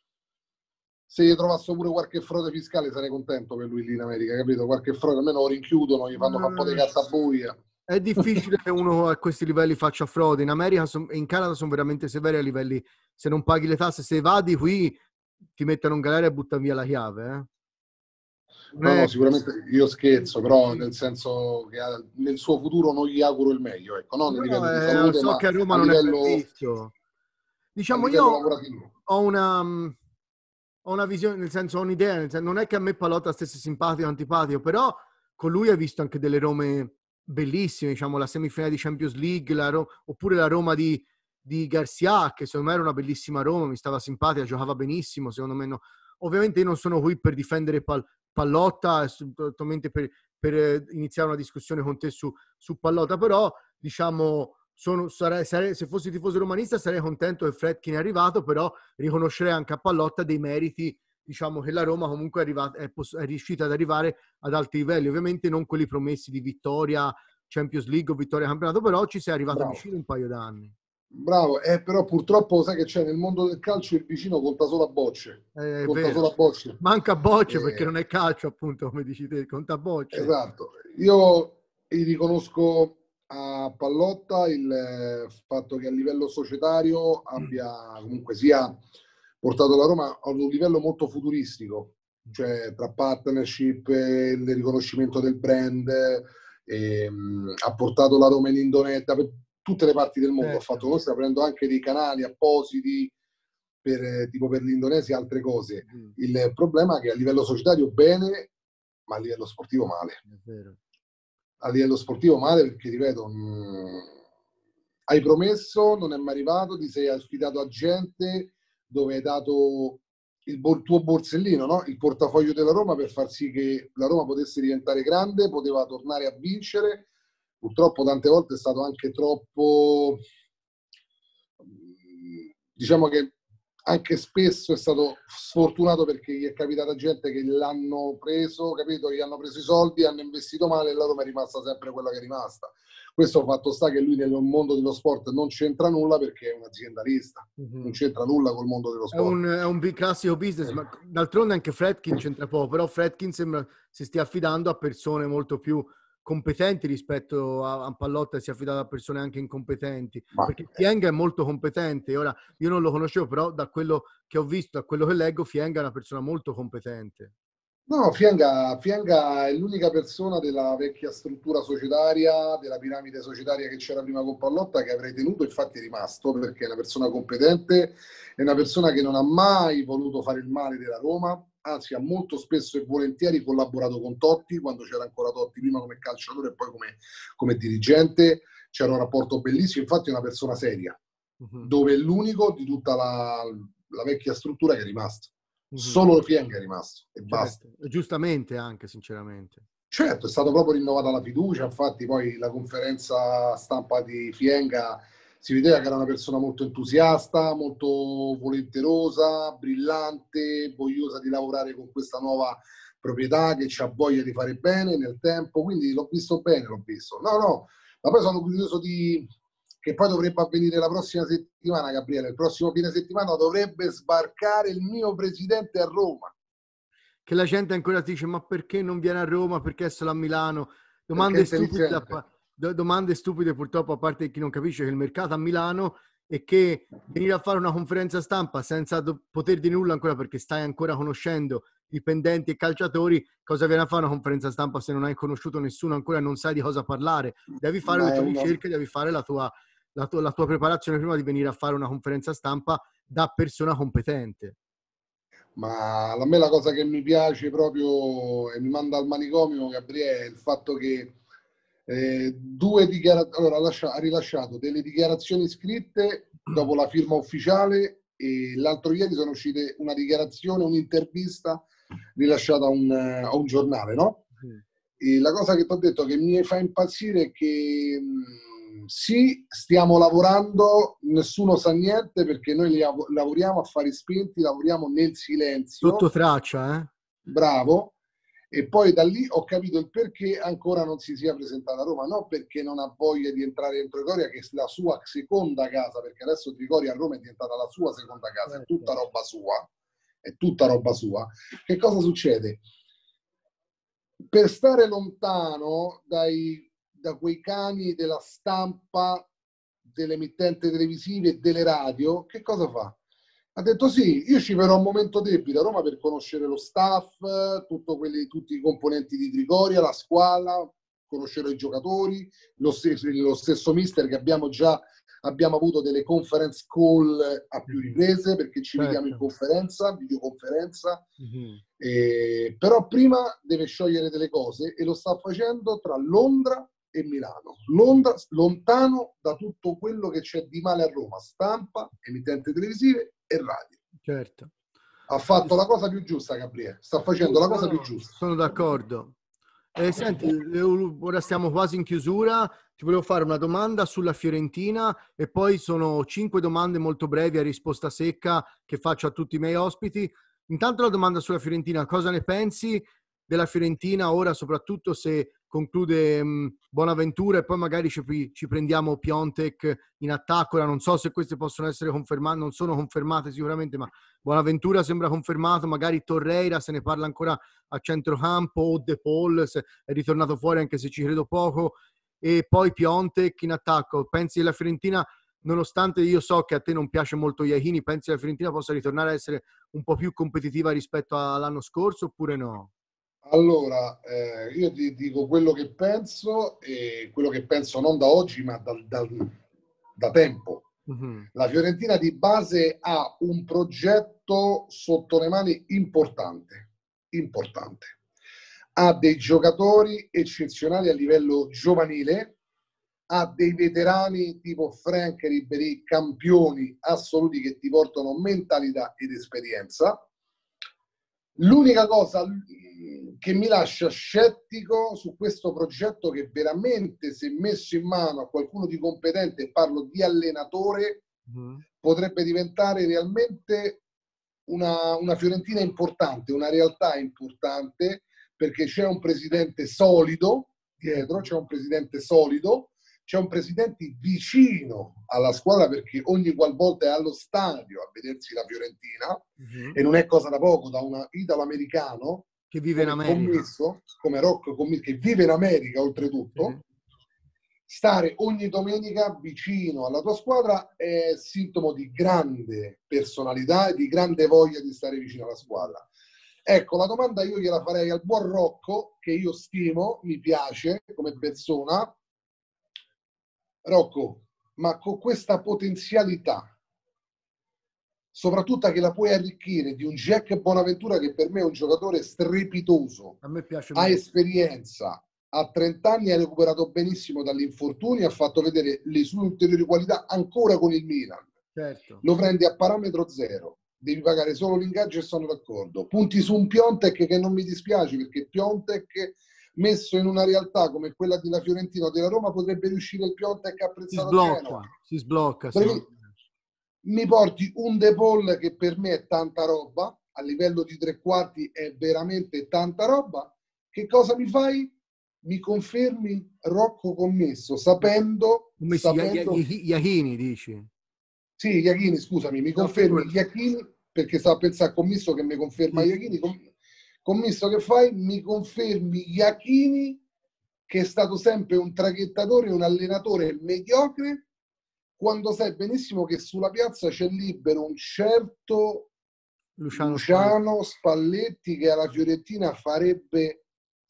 se gli trovassero pure qualche frode fiscale sarei contento per lui lì in America, capito? Qualche frode, almeno lo rinchiudono, gli fanno mm. un po' di cartabuia. È difficile che uno a questi livelli faccia frode. In America e in Canada sono veramente severi a livelli, se non paghi le tasse, se evadi qui ti mettono in galera e buttano via la chiave. Eh? No, no, sicuramente io scherzo, però nel senso che nel suo futuro non gli auguro il meglio, ecco, non a livello no, di salute, so ma che a Roma a non livello, è previsto. Diciamo, a livello io lavorativo. Ho una, ho una visione, nel senso ho un'idea, nel senso, non è che a me Pallotta stesse simpatico o antipatico, però con lui hai visto anche delle Rome bellissime, diciamo la semifinale di Champions League, la Ro- oppure la Roma di, di Garcia, che secondo me era una bellissima Roma, mi stava simpatica, giocava benissimo, secondo me no. Ovviamente io non sono qui per difendere Pal- Pallotta, assolutamente per, per iniziare una discussione con te su, su Pallotta, però diciamo... Sono, sarei, sarei, se fossi tifoso romanista sarei contento che Fredkin è arrivato, però riconoscerei anche a Pallotta dei meriti, diciamo che la Roma comunque è, arrivata, è, poss- è riuscita ad arrivare ad alti livelli, ovviamente non quelli promessi di vittoria Champions League o vittoria campionato, però ci sei arrivato Bravo. vicino un paio d'anni. Bravo, eh, però purtroppo sai che c'è nel mondo del calcio il vicino conta solo a bocce, eh, conta solo a bocce. Manca a bocce eh, perché non è calcio appunto, come dici te, conta a bocce. Esatto, io gli riconosco a Pallotta il fatto che a livello societario abbia comunque sia portato la Roma a un livello molto futuristico, cioè tra partnership, il riconoscimento del brand, ehm, ha portato la Roma in Indonesia, per tutte le parti del mondo, eh, ha fatto, noi stiamo aprendo anche dei canali appositi per, tipo per l'Indonesia e altre cose. Mm. Il problema è che a livello societario bene, ma a livello sportivo male. È vero. A livello sportivo male perché, ripeto, mh, hai promesso, non è mai arrivato, ti sei affidato a gente dove hai dato il bo- tuo borsellino, no? Il portafoglio della Roma per far sì che la Roma potesse diventare grande, poteva tornare a vincere. Purtroppo tante volte è stato anche troppo, diciamo che anche spesso è stato sfortunato perché gli è capitata gente che l'hanno preso, capito? Gli hanno preso i soldi, hanno investito male e la Roma è rimasta sempre quella che è rimasta. Questo fatto sta che lui nel mondo dello sport non c'entra nulla perché è un aziendalista, mm-hmm. non c'entra nulla col mondo dello sport. È un, è un classico business, ma d'altronde anche Fredkin c'entra poco, però Fredkin sembra si stia affidando a persone molto più competenti rispetto a, a Pallotta, e si è affidato a persone anche incompetenti, ma perché Fienga è molto competente. Ora io non lo conoscevo, però da quello che ho visto, da quello che leggo, Fienga è una persona molto competente. No, Fienga, Fienga è l'unica persona della vecchia struttura societaria, della piramide societaria che c'era prima con Pallotta, che avrei tenuto, infatti è rimasto, perché è una persona competente, è una persona che non ha mai voluto fare il male della Roma, anzi ha molto spesso e volentieri collaborato con Totti, quando c'era ancora Totti, prima come calciatore e poi come, come dirigente, c'era un rapporto bellissimo, infatti è una persona seria, uh-huh. dove è l'unico di tutta la, la vecchia struttura che è rimasto. Solo Fienga è rimasto e certo, basta. Giustamente anche, sinceramente. Certo, è stata proprio rinnovata la fiducia, infatti poi la conferenza stampa di Fienga si vedeva che era una persona molto entusiasta, molto volenterosa, brillante, vogliosa di lavorare con questa nuova proprietà, che ha voglia di fare bene nel tempo, quindi l'ho visto bene, l'ho visto. No, no, ma poi sono curioso di... che poi dovrebbe avvenire la prossima settimana, Gabriele. Il prossimo fine settimana dovrebbe sbarcare il mio presidente a Roma. Che la gente ancora dice, ma perché non viene a Roma? Perché è solo a Milano? Domande stupide, da, domande stupide purtroppo, a parte chi non capisce che il mercato a Milano e che venire a fare una conferenza stampa senza do- poter di nulla ancora, perché stai ancora conoscendo dipendenti e calciatori, cosa viene a fare una conferenza stampa se non hai conosciuto nessuno ancora, non sai di cosa parlare? Devi fare ma le tue una... ricerche, devi fare la tua... La tua, la tua preparazione prima di venire a fare una conferenza stampa da persona competente. Ma a me la cosa che mi piace proprio e mi manda al manicomio, Gabriele, è il fatto che eh, due dichiarazioni, allora lascia, ha rilasciato delle dichiarazioni scritte dopo la firma ufficiale e l'altro ieri sono uscite una dichiarazione, un'intervista rilasciata a un, a un giornale, no? Mm. E la cosa che ti ho detto che mi fa impazzire è che mh, sì, stiamo lavorando, nessuno sa niente perché noi lavoriamo a fari spenti, lavoriamo nel silenzio. Sotto traccia, eh? Bravo. E poi da lì ho capito il perché ancora non si sia presentata a Roma, non perché non ha voglia di entrare in Trigoria, che è la sua seconda casa, perché adesso Trigoria a Roma è diventata la sua seconda casa, è tutta roba sua, è tutta roba sua. Che cosa succede? Per stare lontano dai da quei cani della stampa, delle emittenti televisive e delle radio, che cosa fa? Ha detto sì, io ci verrò un momento debito a Roma per conoscere lo staff, tutto quelli, tutti i componenti di Trigoria, la squadra, conoscerò i giocatori, lo stesso, lo stesso mister che abbiamo già abbiamo avuto delle conference call a più riprese perché ci certo. vediamo in conferenza, videoconferenza, mm-hmm. eh, però prima deve sciogliere delle cose e lo sta facendo tra Londra e Milano. Londra lontano da tutto quello che c'è di male a Roma, stampa, emittenti televisive e radio. Certo. Ha fatto la cosa più giusta, Gabriele. Sta facendo la cosa più giusta. Sono d'accordo. Eh, senti, ora stiamo quasi in chiusura. Ti volevo fare una domanda sulla Fiorentina e poi sono cinque domande molto brevi a risposta secca che faccio a tutti i miei ospiti. Intanto la domanda sulla Fiorentina: cosa ne pensi della Fiorentina ora, soprattutto se conclude mh, Bonaventura e poi magari ci, ci prendiamo Piontek in attacco? Ora non so se queste possono essere confermate, non sono confermate sicuramente, ma Bonaventura sembra confermato, magari Torreira se ne parla ancora a centrocampo, o De Paul se è ritornato fuori anche se ci credo poco, e poi Piontek in attacco. Pensi che la Fiorentina, nonostante io so che a te non piace molto Iachini, pensi che la Fiorentina possa ritornare a essere un po' più competitiva rispetto all'anno scorso oppure no? Allora, eh, io ti dico quello che penso e quello che penso non da oggi ma da, da, da tempo. Mm-hmm. La Fiorentina di base ha un progetto sotto le mani importante, importante. Ha dei giocatori eccezionali a livello giovanile, ha dei veterani tipo Frank e Ribéry, campioni assoluti che ti portano mentalità ed esperienza. L'unica cosa che mi lascia scettico su questo progetto, che veramente se messo in mano a qualcuno di competente, parlo di allenatore, mm. potrebbe diventare realmente una, una Fiorentina importante, una realtà importante, perché c'è un presidente solido dietro, c'è un presidente solido, c'è un presidente vicino alla squadra, perché ogni qualvolta è allo stadio a vedersi la Fiorentina, uh-huh. e non è cosa da poco, da un italo-americano che vive in America, commesso, come Rocco commesso, che vive in America oltretutto, uh-huh. stare ogni domenica vicino alla tua squadra è sintomo di grande personalità e di grande voglia di stare vicino alla squadra. Ecco, la domanda io gliela farei al buon Rocco, che io stimo, mi piace come persona. Rocco, ma con questa potenzialità, soprattutto che la puoi arricchire di un Jack Bonaventura che per me è un giocatore strepitoso, A me piace ha molto. esperienza, a trenta anni ha recuperato benissimo dall'infortunio, ha fatto vedere le sue ulteriori qualità ancora con il Milan. Certo. Lo prendi a parametro zero, devi pagare solo l'ingaggio e sono d'accordo. Punti su un Piontek che non mi dispiace, perché Piontek messo in una realtà come quella della Fiorentina o della Roma potrebbe riuscire il Piontek apprezzato a Genova. Si sblocca, Perché sì. mi porti un De Paul che per me è tanta roba, a livello di tre quarti è veramente tanta roba. Che cosa mi fai? Mi confermi Rocco Commesso, sapendo... Come si sapendo... Iachini, dici? Sì, Iachini, scusami, mi confermi no, Iachini, perché stavo a pensare a Commisso che mi conferma sì. Iachini. Commisso che fai? Mi confermi Iachini, che è stato sempre un traghettatore, un allenatore mediocre, quando sai benissimo che sulla piazza c'è libero un certo Luciano, Luciano Spalletti che alla Fiorentina farebbe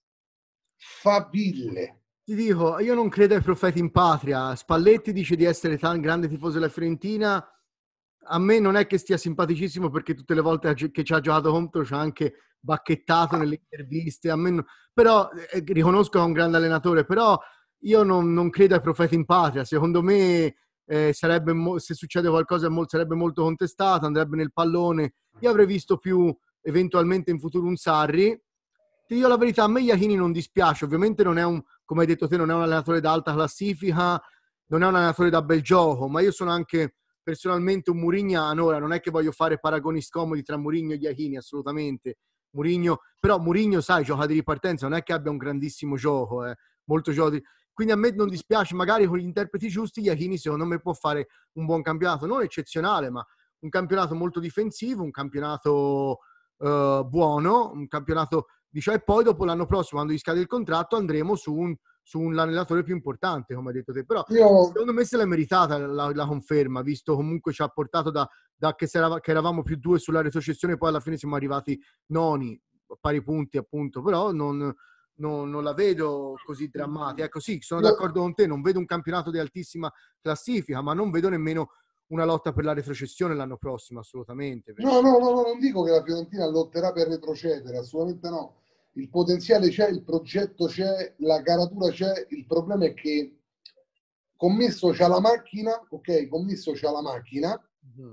faville. Ti dico, io non credo ai profeti in patria. Spalletti dice di essere tan grande tifoso della Fiorentina. A me non è che stia simpaticissimo, perché tutte le volte che ci ha giocato contro ci ha anche bacchettato nelle interviste. A me no... Però eh, riconosco che è un grande allenatore, però io non, non credo ai profeti in patria. Secondo me eh, sarebbe mo- se succede qualcosa mo- sarebbe molto contestato, andrebbe nel pallone. Io avrei visto più eventualmente in futuro un Sarri. Ti dico la verità, a me Iachini non dispiace. Ovviamente non è un, come hai detto te, non è un allenatore da alta classifica, non è un allenatore da bel gioco, ma io sono anche personalmente un murignano. Ora non è che voglio fare paragoni scomodi tra Mourinho e Iachini, assolutamente. Mourinho, però Mourinho, sai, gioca di ripartenza, non è che abbia un grandissimo gioco, eh, molto gioco di... Quindi a me non dispiace, magari con gli interpreti giusti Iachini secondo me può fare un buon campionato, non eccezionale, ma un campionato molto difensivo, un campionato eh, buono, un campionato, diciamo, e poi dopo l'anno prossimo, quando gli scade il contratto, andremo su un su un allenatore più importante, come hai detto te. Però io... secondo me se l'è meritata la, la conferma, visto comunque ci ha portato da, da che, era, che eravamo più due sulla retrocessione, poi alla fine siamo arrivati noni, pari punti appunto, però non, non, non la vedo così drammatica. Ecco, sì, sono io... d'accordo con te, non vedo un campionato di altissima classifica, ma non vedo nemmeno una lotta per la retrocessione l'anno prossimo, assolutamente. Perché... No, no, no, no, non dico che la Fiorentina lotterà per retrocedere, assolutamente no. Il potenziale c'è, il progetto c'è, la caratura c'è, il problema è che Commesso c'ha la macchina, ok, Commesso c'ha la macchina, mm-hmm.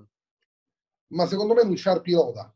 ma secondo me non c'ha il pilota.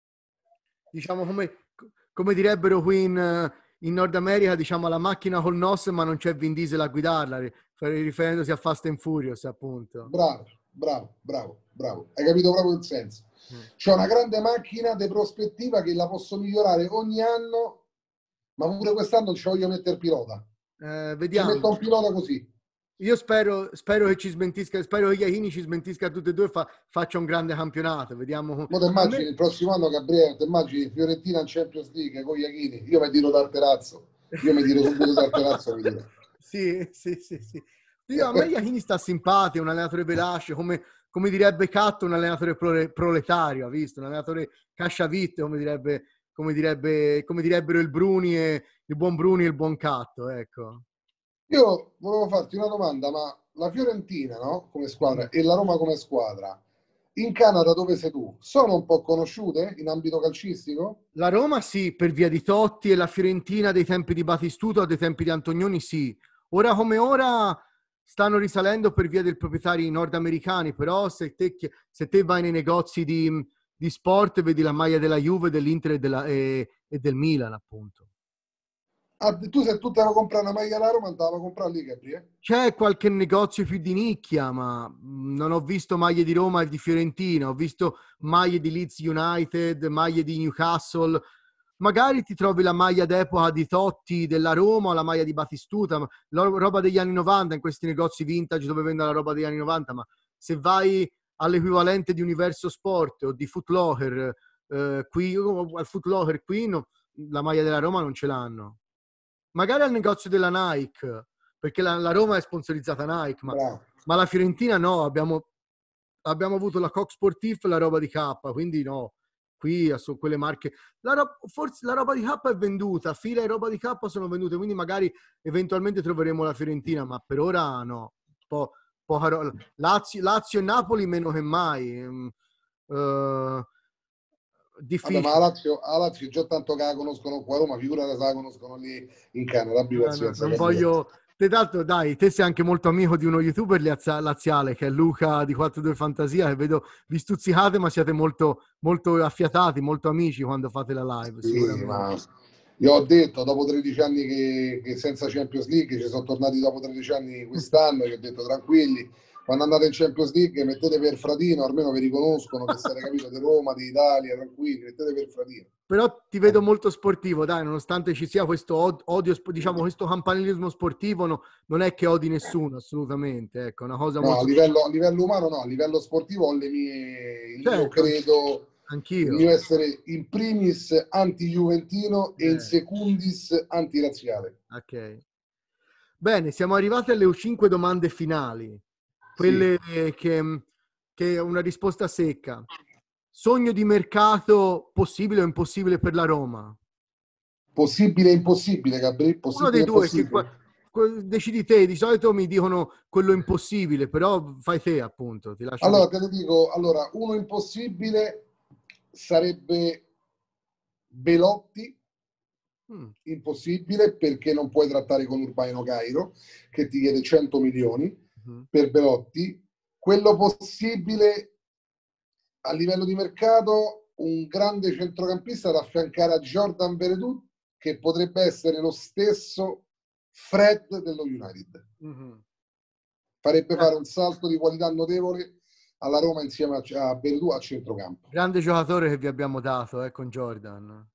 Diciamo come, come direbbero qui in, in Nord America, diciamo la macchina col N O S, ma non c'è Vin Diesel a guidarla, riferendosi a Fast and Furious, appunto. Bravo, bravo, bravo, bravo. Hai capito proprio il senso. C'è una grande macchina di prospettiva che la posso migliorare ogni anno, ma pure quest'anno ci voglio mettere il pilota. Eh, vediamo. Ci metto un pilota così. Io spero, spero che ci smentisca, spero che Iachini ci smentisca tutte e due e fa, faccia un grande campionato. Vediamo. Ma ti immagini me... il prossimo anno, Gabriele, ti immagini Fiorentina in Champions League con Iachini? Io mi tiro dal terrazzo. Io mi tiro subito dal terrazzo. Sì, sì, sì, sì. Io, a me Iachini sta simpatico, un allenatore veloce, come, come direbbe Catto, un allenatore prole, proletario, ha visto? Un allenatore casciavitte, come direbbe, come direbbe, come direbbero il Bruni e il buon Bruni e il buon Catto, ecco. Io volevo farti una domanda, ma la Fiorentina, no? Come squadra, e la Roma come squadra, in Canada dove sei tu, sono un po' conosciute in ambito calcistico? La Roma sì, per via di Totti, e la Fiorentina dei tempi di Batistuta, dei tempi di Antonioni sì. Ora come ora stanno risalendo per via dei proprietari nordamericani, però se te, se te vai nei negozi di, di sport vedi la maglia della Juve, dell'Inter e, della, e, e del Milan, appunto. Ah, tu se tu te la compri una maglia alla Roma, andava a comprare lì, Gabriele? C'è qualche negozio più di nicchia, ma non ho visto maglie di Roma e di Fiorentina, ho visto maglie di Leeds United, maglie di Newcastle. Magari ti trovi la maglia d'epoca di Totti della Roma o la maglia di Batistuta, ma la roba degli anni novanta in questi negozi vintage dove vendono la roba degli anni novanta, ma se vai all'equivalente di Universo Sport o di Foot Locker, eh, qui, al Foot Locker qui no, la maglia della Roma non ce l'hanno. Magari al negozio della Nike, perché la, la Roma è sponsorizzata Nike, ma, ma la Fiorentina no, abbiamo, abbiamo avuto la Coq Sportif, la roba di K, quindi no. qui su quelle marche. La ro- forse la roba di K è venduta, Fila e roba di K sono vendute, quindi magari eventualmente troveremo la Fiorentina, ma per ora no. Po- poca ro- Lazio, Lazio e Napoli meno che mai. Mm, eh, Vabbè, ma difficile. a Lazio, a Lazio già tanto che la conoscono qua a Roma, figurati se la conoscono lì in Canada, abbi No, no, pazienza. non Che dire. voglio. Te, tanto, dai, te sei anche molto amico di uno youtuber lazia- laziale che è Luca di quattro due Fantasia, che vedo vi stuzzicate, ma siete molto, molto affiatati, molto amici quando fate la live, Sì, sicuramente. ma io ho detto dopo tredici anni che, che senza Champions League, ci sono tornati dopo tredici anni quest'anno, io ho detto tranquilli, quando andate in Champions League mettete per Fratino, almeno vi riconoscono che siete capito di Roma, di Italia, tranquilli, mettete per Fratino. Però ti vedo molto sportivo, dai, nonostante ci sia questo od- odio, sp- diciamo, questo campanilismo sportivo, no, non è che odi nessuno, assolutamente, ecco, è una cosa No, a molto. livello, a livello umano no, a livello sportivo ho le mie, il mio Certo, anch- credo, il anch'io. mio essere in primis anti-juventino e in Eh, secundis anti-razziale. ok. Bene, siamo arrivati alle cinque domande finali, Sì, quelle che, che è una risposta secca. Sogno di mercato possibile o impossibile per la Roma? possibile e impossibile, Gabriele, Uno dei possibile e due, che qua- impossibile. que- decidi te. Di solito mi dicono quello impossibile, però fai te, appunto. Ti lascio Allora, dire. te ne dico, allora, uno impossibile sarebbe Belotti, Mm, impossibile perché non puoi trattare con Urbano Cairo, che ti chiede cento milioni mhm. per Belotti. Quello possibile a livello di mercato, un grande centrocampista da affiancare a Jordan Veretout, che potrebbe essere lo stesso Fred dello United. Mhm. Farebbe Gra- fare un salto di qualità notevole alla Roma insieme a, a Veretout a centrocampo. Grande giocatore che vi abbiamo dato, eh, con Jordan.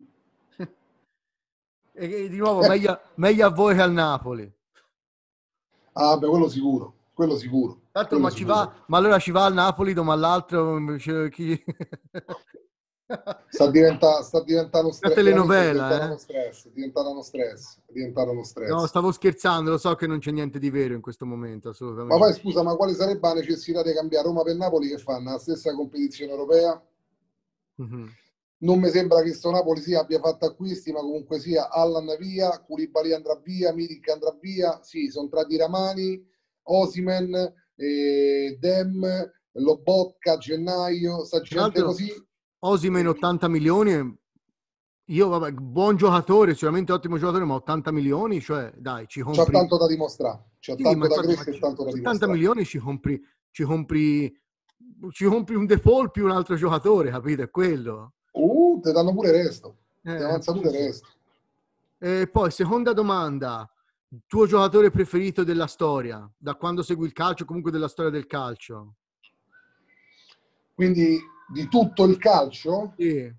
E e di nuovo, Eh, meglio, meglio a voi che al Napoli. ah, beh, quello sicuro, quello sicuro, Tanto, quello ma ci va, sicuro. ma allora ci va al Napoli domani all'altro. Invece chi... Sta, diventa, sta diventando Una stre- veramente è diventata telenovela, uno eh? stress, è diventata uno stress, è diventata uno No, stress. stavo scherzando, lo so che non c'è niente di vero in questo momento, Ma poi assolutamente. scusa, ma quale sarebbe la necessità di cambiare Roma per Napoli che fanno la stessa competizione europea? Mhm. Non mi sembra che sto Napoli sia abbia fatto acquisti, ma comunque sia Allan via, Koulibaly andrà via, Milik andrà via, sì, sono entrati Ramani, Osimen, eh, Dem, Lobotka, Gennaio, sta Tra gente l'altro, così. Osimhen ottanta milioni, io vabbè, buon giocatore, sicuramente ottimo giocatore, ma ottanta milioni, cioè dai, ci C'ha compri. tanto da dimostrare, c'ha Sì, ma tanto da infatti, ma crescere e ci- tanto da ottanta dimostrare. milioni ci compri, ci compri, ci compri un De Paul più un altro giocatore, capito? È quello. Uh, te danno pure resto, ti Eh, avanza pure appunto. resto. E poi, seconda domanda, tuo giocatore preferito della storia, da quando segui il calcio, comunque della storia del calcio? Quindi di tutto il calcio, Sì.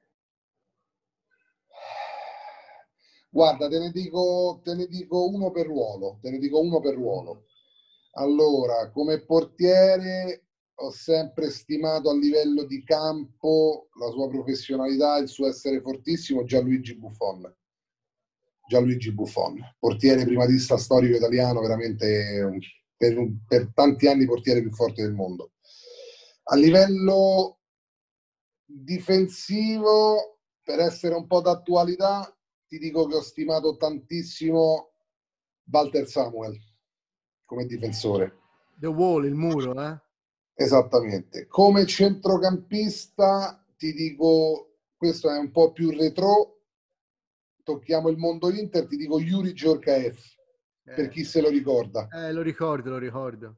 guarda, te ne dico, te ne dico uno per ruolo, te ne dico uno per Mhm. ruolo. Allora, come portiere ho sempre stimato a livello di campo la sua professionalità, il suo essere fortissimo, Gianluigi Buffon. Gianluigi Buffon, portiere primatista storico italiano, veramente per, per tanti anni portiere più forte del mondo. A livello difensivo, per essere un po' d'attualità, ti dico che ho stimato tantissimo Walter Samuel come difensore. The Wall, il muro, eh? Esattamente. Come centrocampista, ti dico, questo è un po' più retro, tocchiamo il mondo Inter, ti dico Yuri Giorkaeff, per Eh, chi se lo ricorda. eh, lo ricordo, lo ricordo.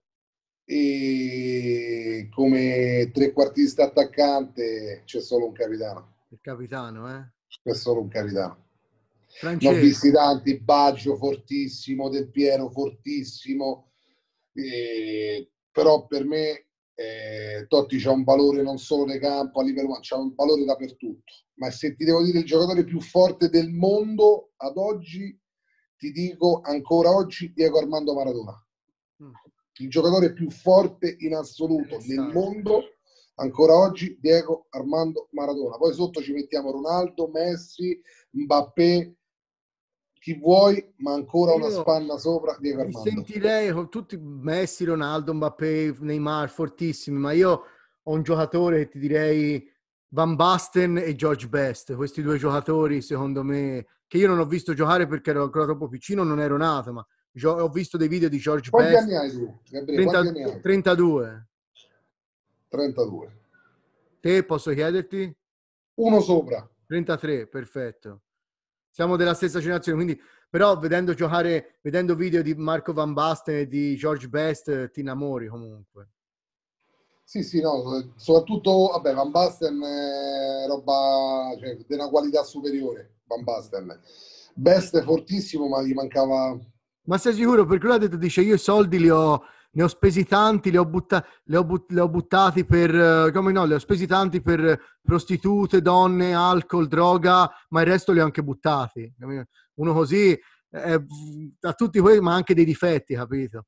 E come trequartista attaccante c'è solo un capitano. Il capitano, eh? C'è solo un capitano. Ne ho Francesco. visti tanti, Baggio fortissimo, Del Piero fortissimo, eh, però per me eh, Totti c'ha un valore non solo nei campo, a livello, ma c'ha un valore dappertutto. Ma se ti devo dire il giocatore più forte del mondo ad oggi, ti dico ancora oggi Diego Armando Maradona. Mm, Il giocatore più forte in assoluto nel interessante. mondo ancora oggi Diego Armando Maradona. Poi sotto ci mettiamo Ronaldo, Messi, Mbappé, chi vuoi, ma ancora una Io spanna sopra Diego mi Armando. sentirei con tutti Messi, Ronaldo, Mbappé, Neymar fortissimi, ma io ho un giocatore che ti direi Van Basten e George Best, questi due giocatori secondo me, che io non ho visto giocare perché ero ancora troppo piccino, non ero nato, ma ho visto dei video di George Quanti Best. anni hai tu, Gabriele? trenta, Quanti anni hai? trentadue. trentadue. Te posso chiederti? Uno sopra. trentatré, perfetto. Siamo della stessa generazione, quindi però vedendo giocare, vedendo video di Marco Van Basten e di George Best ti innamori comunque. Sì, sì, no, soprattutto, vabbè, Van Basten è roba, cioè, di una qualità superiore, Van Basten. Best è fortissimo, ma gli mancava... Ma sei sicuro? Perché lui ha detto, dice, io i soldi li ho, ne ho spesi tanti, li ho, butta, li ho, but, li ho buttati per, come no, li ho spesi tanti per prostitute, donne, alcol, droga, ma il resto li ho anche buttati. Uno così, eh, ha tutti quelli, ma anche dei difetti, capito?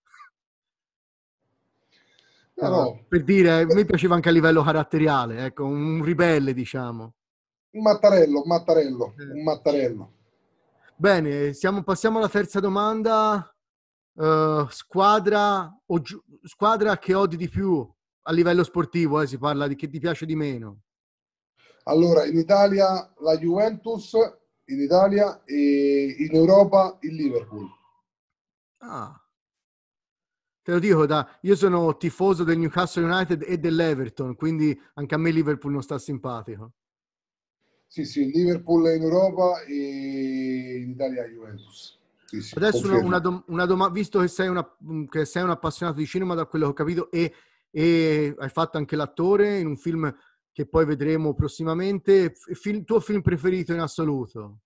No, no. Per dire, a me piaceva anche a livello caratteriale, ecco, un ribelle, diciamo. Un mattarello, un mattarello, un mattarello. Bene, siamo, passiamo alla terza domanda. Uh, squadra, o gi- squadra che odi di più a livello sportivo, eh, si parla di che ti piace di meno. Allora, in Italia la Juventus, in Italia, e in Europa il Liverpool. Ah. Te lo dico, da, io sono tifoso del Newcastle United e dell'Everton, quindi anche a me Liverpool non sta simpatico. Sì, sì, il Liverpool in Europa e in Italia la Juventus. Sì, sì, Adesso una, una, dom- una domanda, visto che sei, una, che sei un appassionato di cinema, da quello che ho capito, e, e hai fatto anche l'attore in un film che poi vedremo prossimamente, il tuo film preferito in assoluto?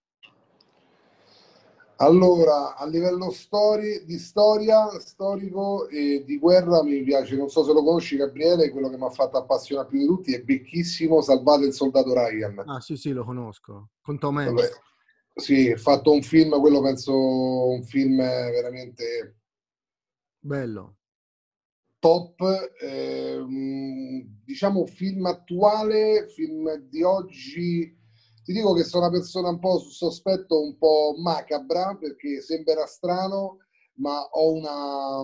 Allora, a livello story, di storia, storico e di guerra mi piace, non so se lo conosci Gabriele, quello che mi ha fatto appassionare più di tutti, è vecchissimo, Salvate il soldato Ryan. Ah sì sì, lo conosco, con Tom Hanks. Vabbè, sì, ho fatto un film, quello penso un film veramente bello. Top, eh, diciamo film attuale, film di oggi. Ti dico che sono una persona un po' sul sospetto, un po' macabra, perché sembra strano, ma ho una,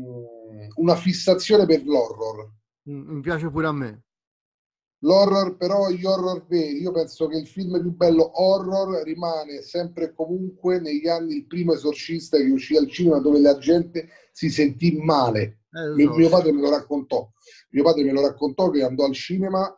una fissazione per l'horror. Mm, mi piace pure a me. L'horror, però gli horror veri, io penso che il film più bello horror rimane sempre e comunque negli anni il primo Esorcista che uscì al cinema, dove la gente si sentì male. Eh, Mio, so. mio padre me lo raccontò. Mio padre me lo raccontò che andò al cinema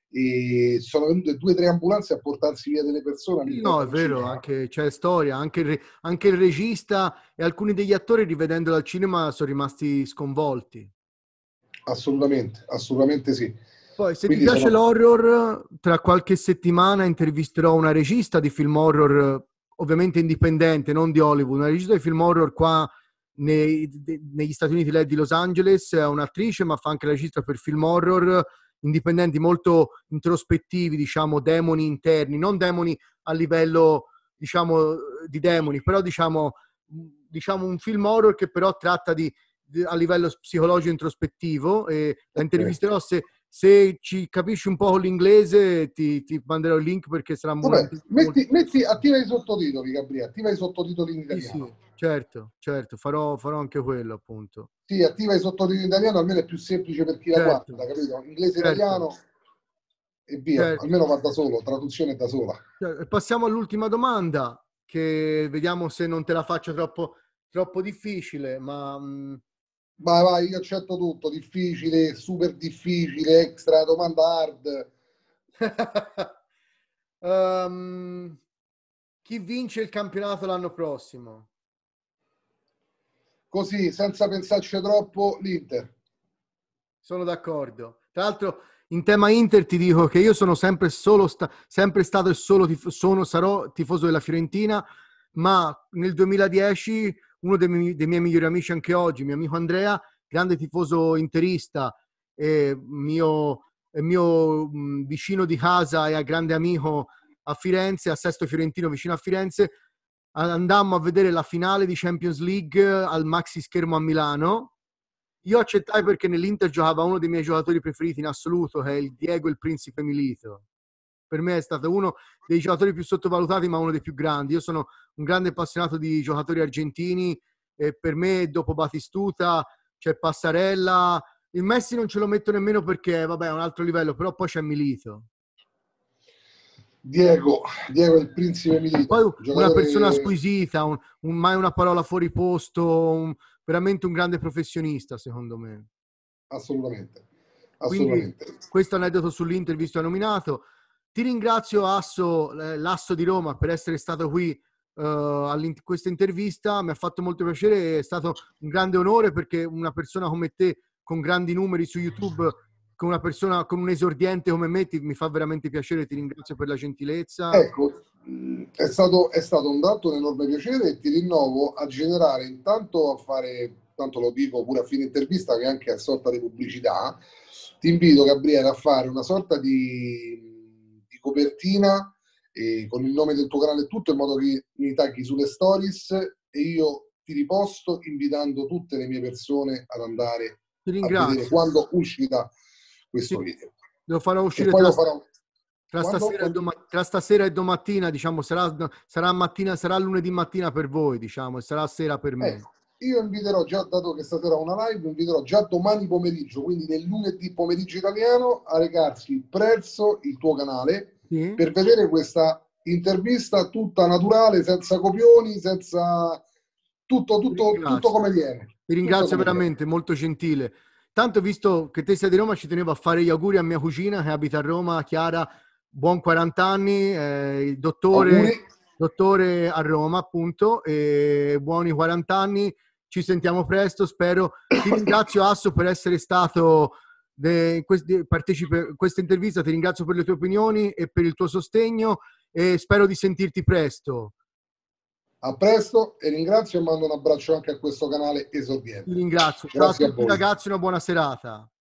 e sono venute due o tre ambulanze a portarsi via delle persone all'interno No, è del vero, cinema. anche c'è storia, anche il, re, anche il regista e alcuni degli attori rivedendolo al cinema sono rimasti sconvolti. Assolutamente, assolutamente sì. Poi se Quindi ti piace sono... l'horror, tra qualche settimana intervisterò una regista di film horror, ovviamente indipendente, non di Hollywood, una regista di film horror qua nei, de, negli Stati Uniti, lei è di Los Angeles, è un'attrice ma fa anche la regista per film horror indipendenti molto introspettivi, diciamo demoni interni, non demoni a livello diciamo di demoni, però diciamo, diciamo un film horror che però tratta di, di a livello psicologico introspettivo, e la intervisterò. Se, se ci capisci un po' l'inglese ti, ti manderò il link perché sarà Vabbè, molto, metti, metti, attiva i sottotitoli, Gabriele, attiva i sottotitoli in sì, italiano. sì, certo, certo, farò, farò anche quello appunto. Sì, attiva i sottotitoli in italiano, almeno è più semplice per chi Certo, la guarda, capito? Inglese, certo, italiano e via, certo. almeno va da solo, traduzione da sola. Passiamo all'ultima domanda, che vediamo se non te la faccio troppo, troppo difficile, ma... Mh... Vai, vai, io accetto tutto, difficile, super difficile, extra, domanda hard. um, chi vince il campionato l'anno prossimo? Così, senza pensarci troppo, l'Inter. Sono d'accordo. Tra l'altro, in tema Inter ti dico che io sono sempre, solo sta- sempre stato e solo tif- sono, sarò tifoso della Fiorentina, ma nel duemiladieci uno dei, mi- dei miei migliori amici anche oggi, mio amico Andrea, grande tifoso interista e mio, e mio mh, vicino di casa e grande amico a Firenze, a Sesto Fiorentino vicino a Firenze, andammo a vedere la finale di Champions League al maxi schermo a Milano. Io accettai perché nell'Inter giocava uno dei miei giocatori preferiti in assoluto, che è il Diego il Principe Milito. Per me è stato uno dei giocatori più sottovalutati, ma uno dei più grandi. Io sono un grande appassionato di giocatori argentini e per me dopo Batistuta c'è Passarella. Il Messi non ce lo metto nemmeno perché vabbè è un altro livello, però poi c'è Milito. Diego, Diego è il principe Milito. Poi giocatore... una persona squisita, un, un, mai una parola fuori posto, un, veramente un grande professionista, secondo me. Assolutamente. Assolutamente. Quindi questo aneddoto sull'Inter, visto è nominato. Ti ringrazio Asso, l'Asso di Roma, per essere stato qui uh, a questa intervista. Mi ha fatto molto piacere, è stato un grande onore, perché una persona come te, con grandi numeri su YouTube, con una persona, con un esordiente come me, ti, mi fa veramente piacere. Ti ringrazio per la gentilezza. Ecco, è stato, è stato un dato un enorme piacere, e ti rinnovo a generare, intanto a fare, tanto lo dico pure a fine intervista, che anche a sorta di pubblicità, ti invito, Gabriele, a fare una sorta di, di copertina eh, con il nome del tuo canale e tutto, in modo che mi tagli sulle stories e io ti riposto invitando tutte le mie persone ad andare ti a vedere quando uscirà questo sì, video. Lo farò uscire tra, lo farò... tra, stasera quando... doma... tra stasera e domattina, diciamo, sarà, sarà mattina, sarà lunedì mattina per voi, diciamo, e sarà sera per me. Ecco. Io inviterò già, dato che stasera ho una live, inviterò già domani pomeriggio, quindi nel lunedì pomeriggio italiano, a recarsi presso il tuo canale sì. per vedere questa intervista tutta naturale, senza copioni, senza tutto, tutto, tutto come viene. Ti ringrazio veramente, viene. Molto gentile. Tanto, visto che te sei di Roma, ci tenevo a fare gli auguri a mia cugina che abita a Roma, Chiara, buon quaranta anni, eh, il dottore, dottore a Roma, appunto, e buoni quaranta anni. Ci sentiamo presto, spero. Ti ringrazio Asso per essere stato in questa intervista, ti ringrazio per le tue opinioni e per il tuo sostegno, e spero di sentirti presto. A presto, e ringrazio e mando un abbraccio anche a questo canale esordiente. Ti ringrazio. Ciao a tutti ragazzi, una buona serata.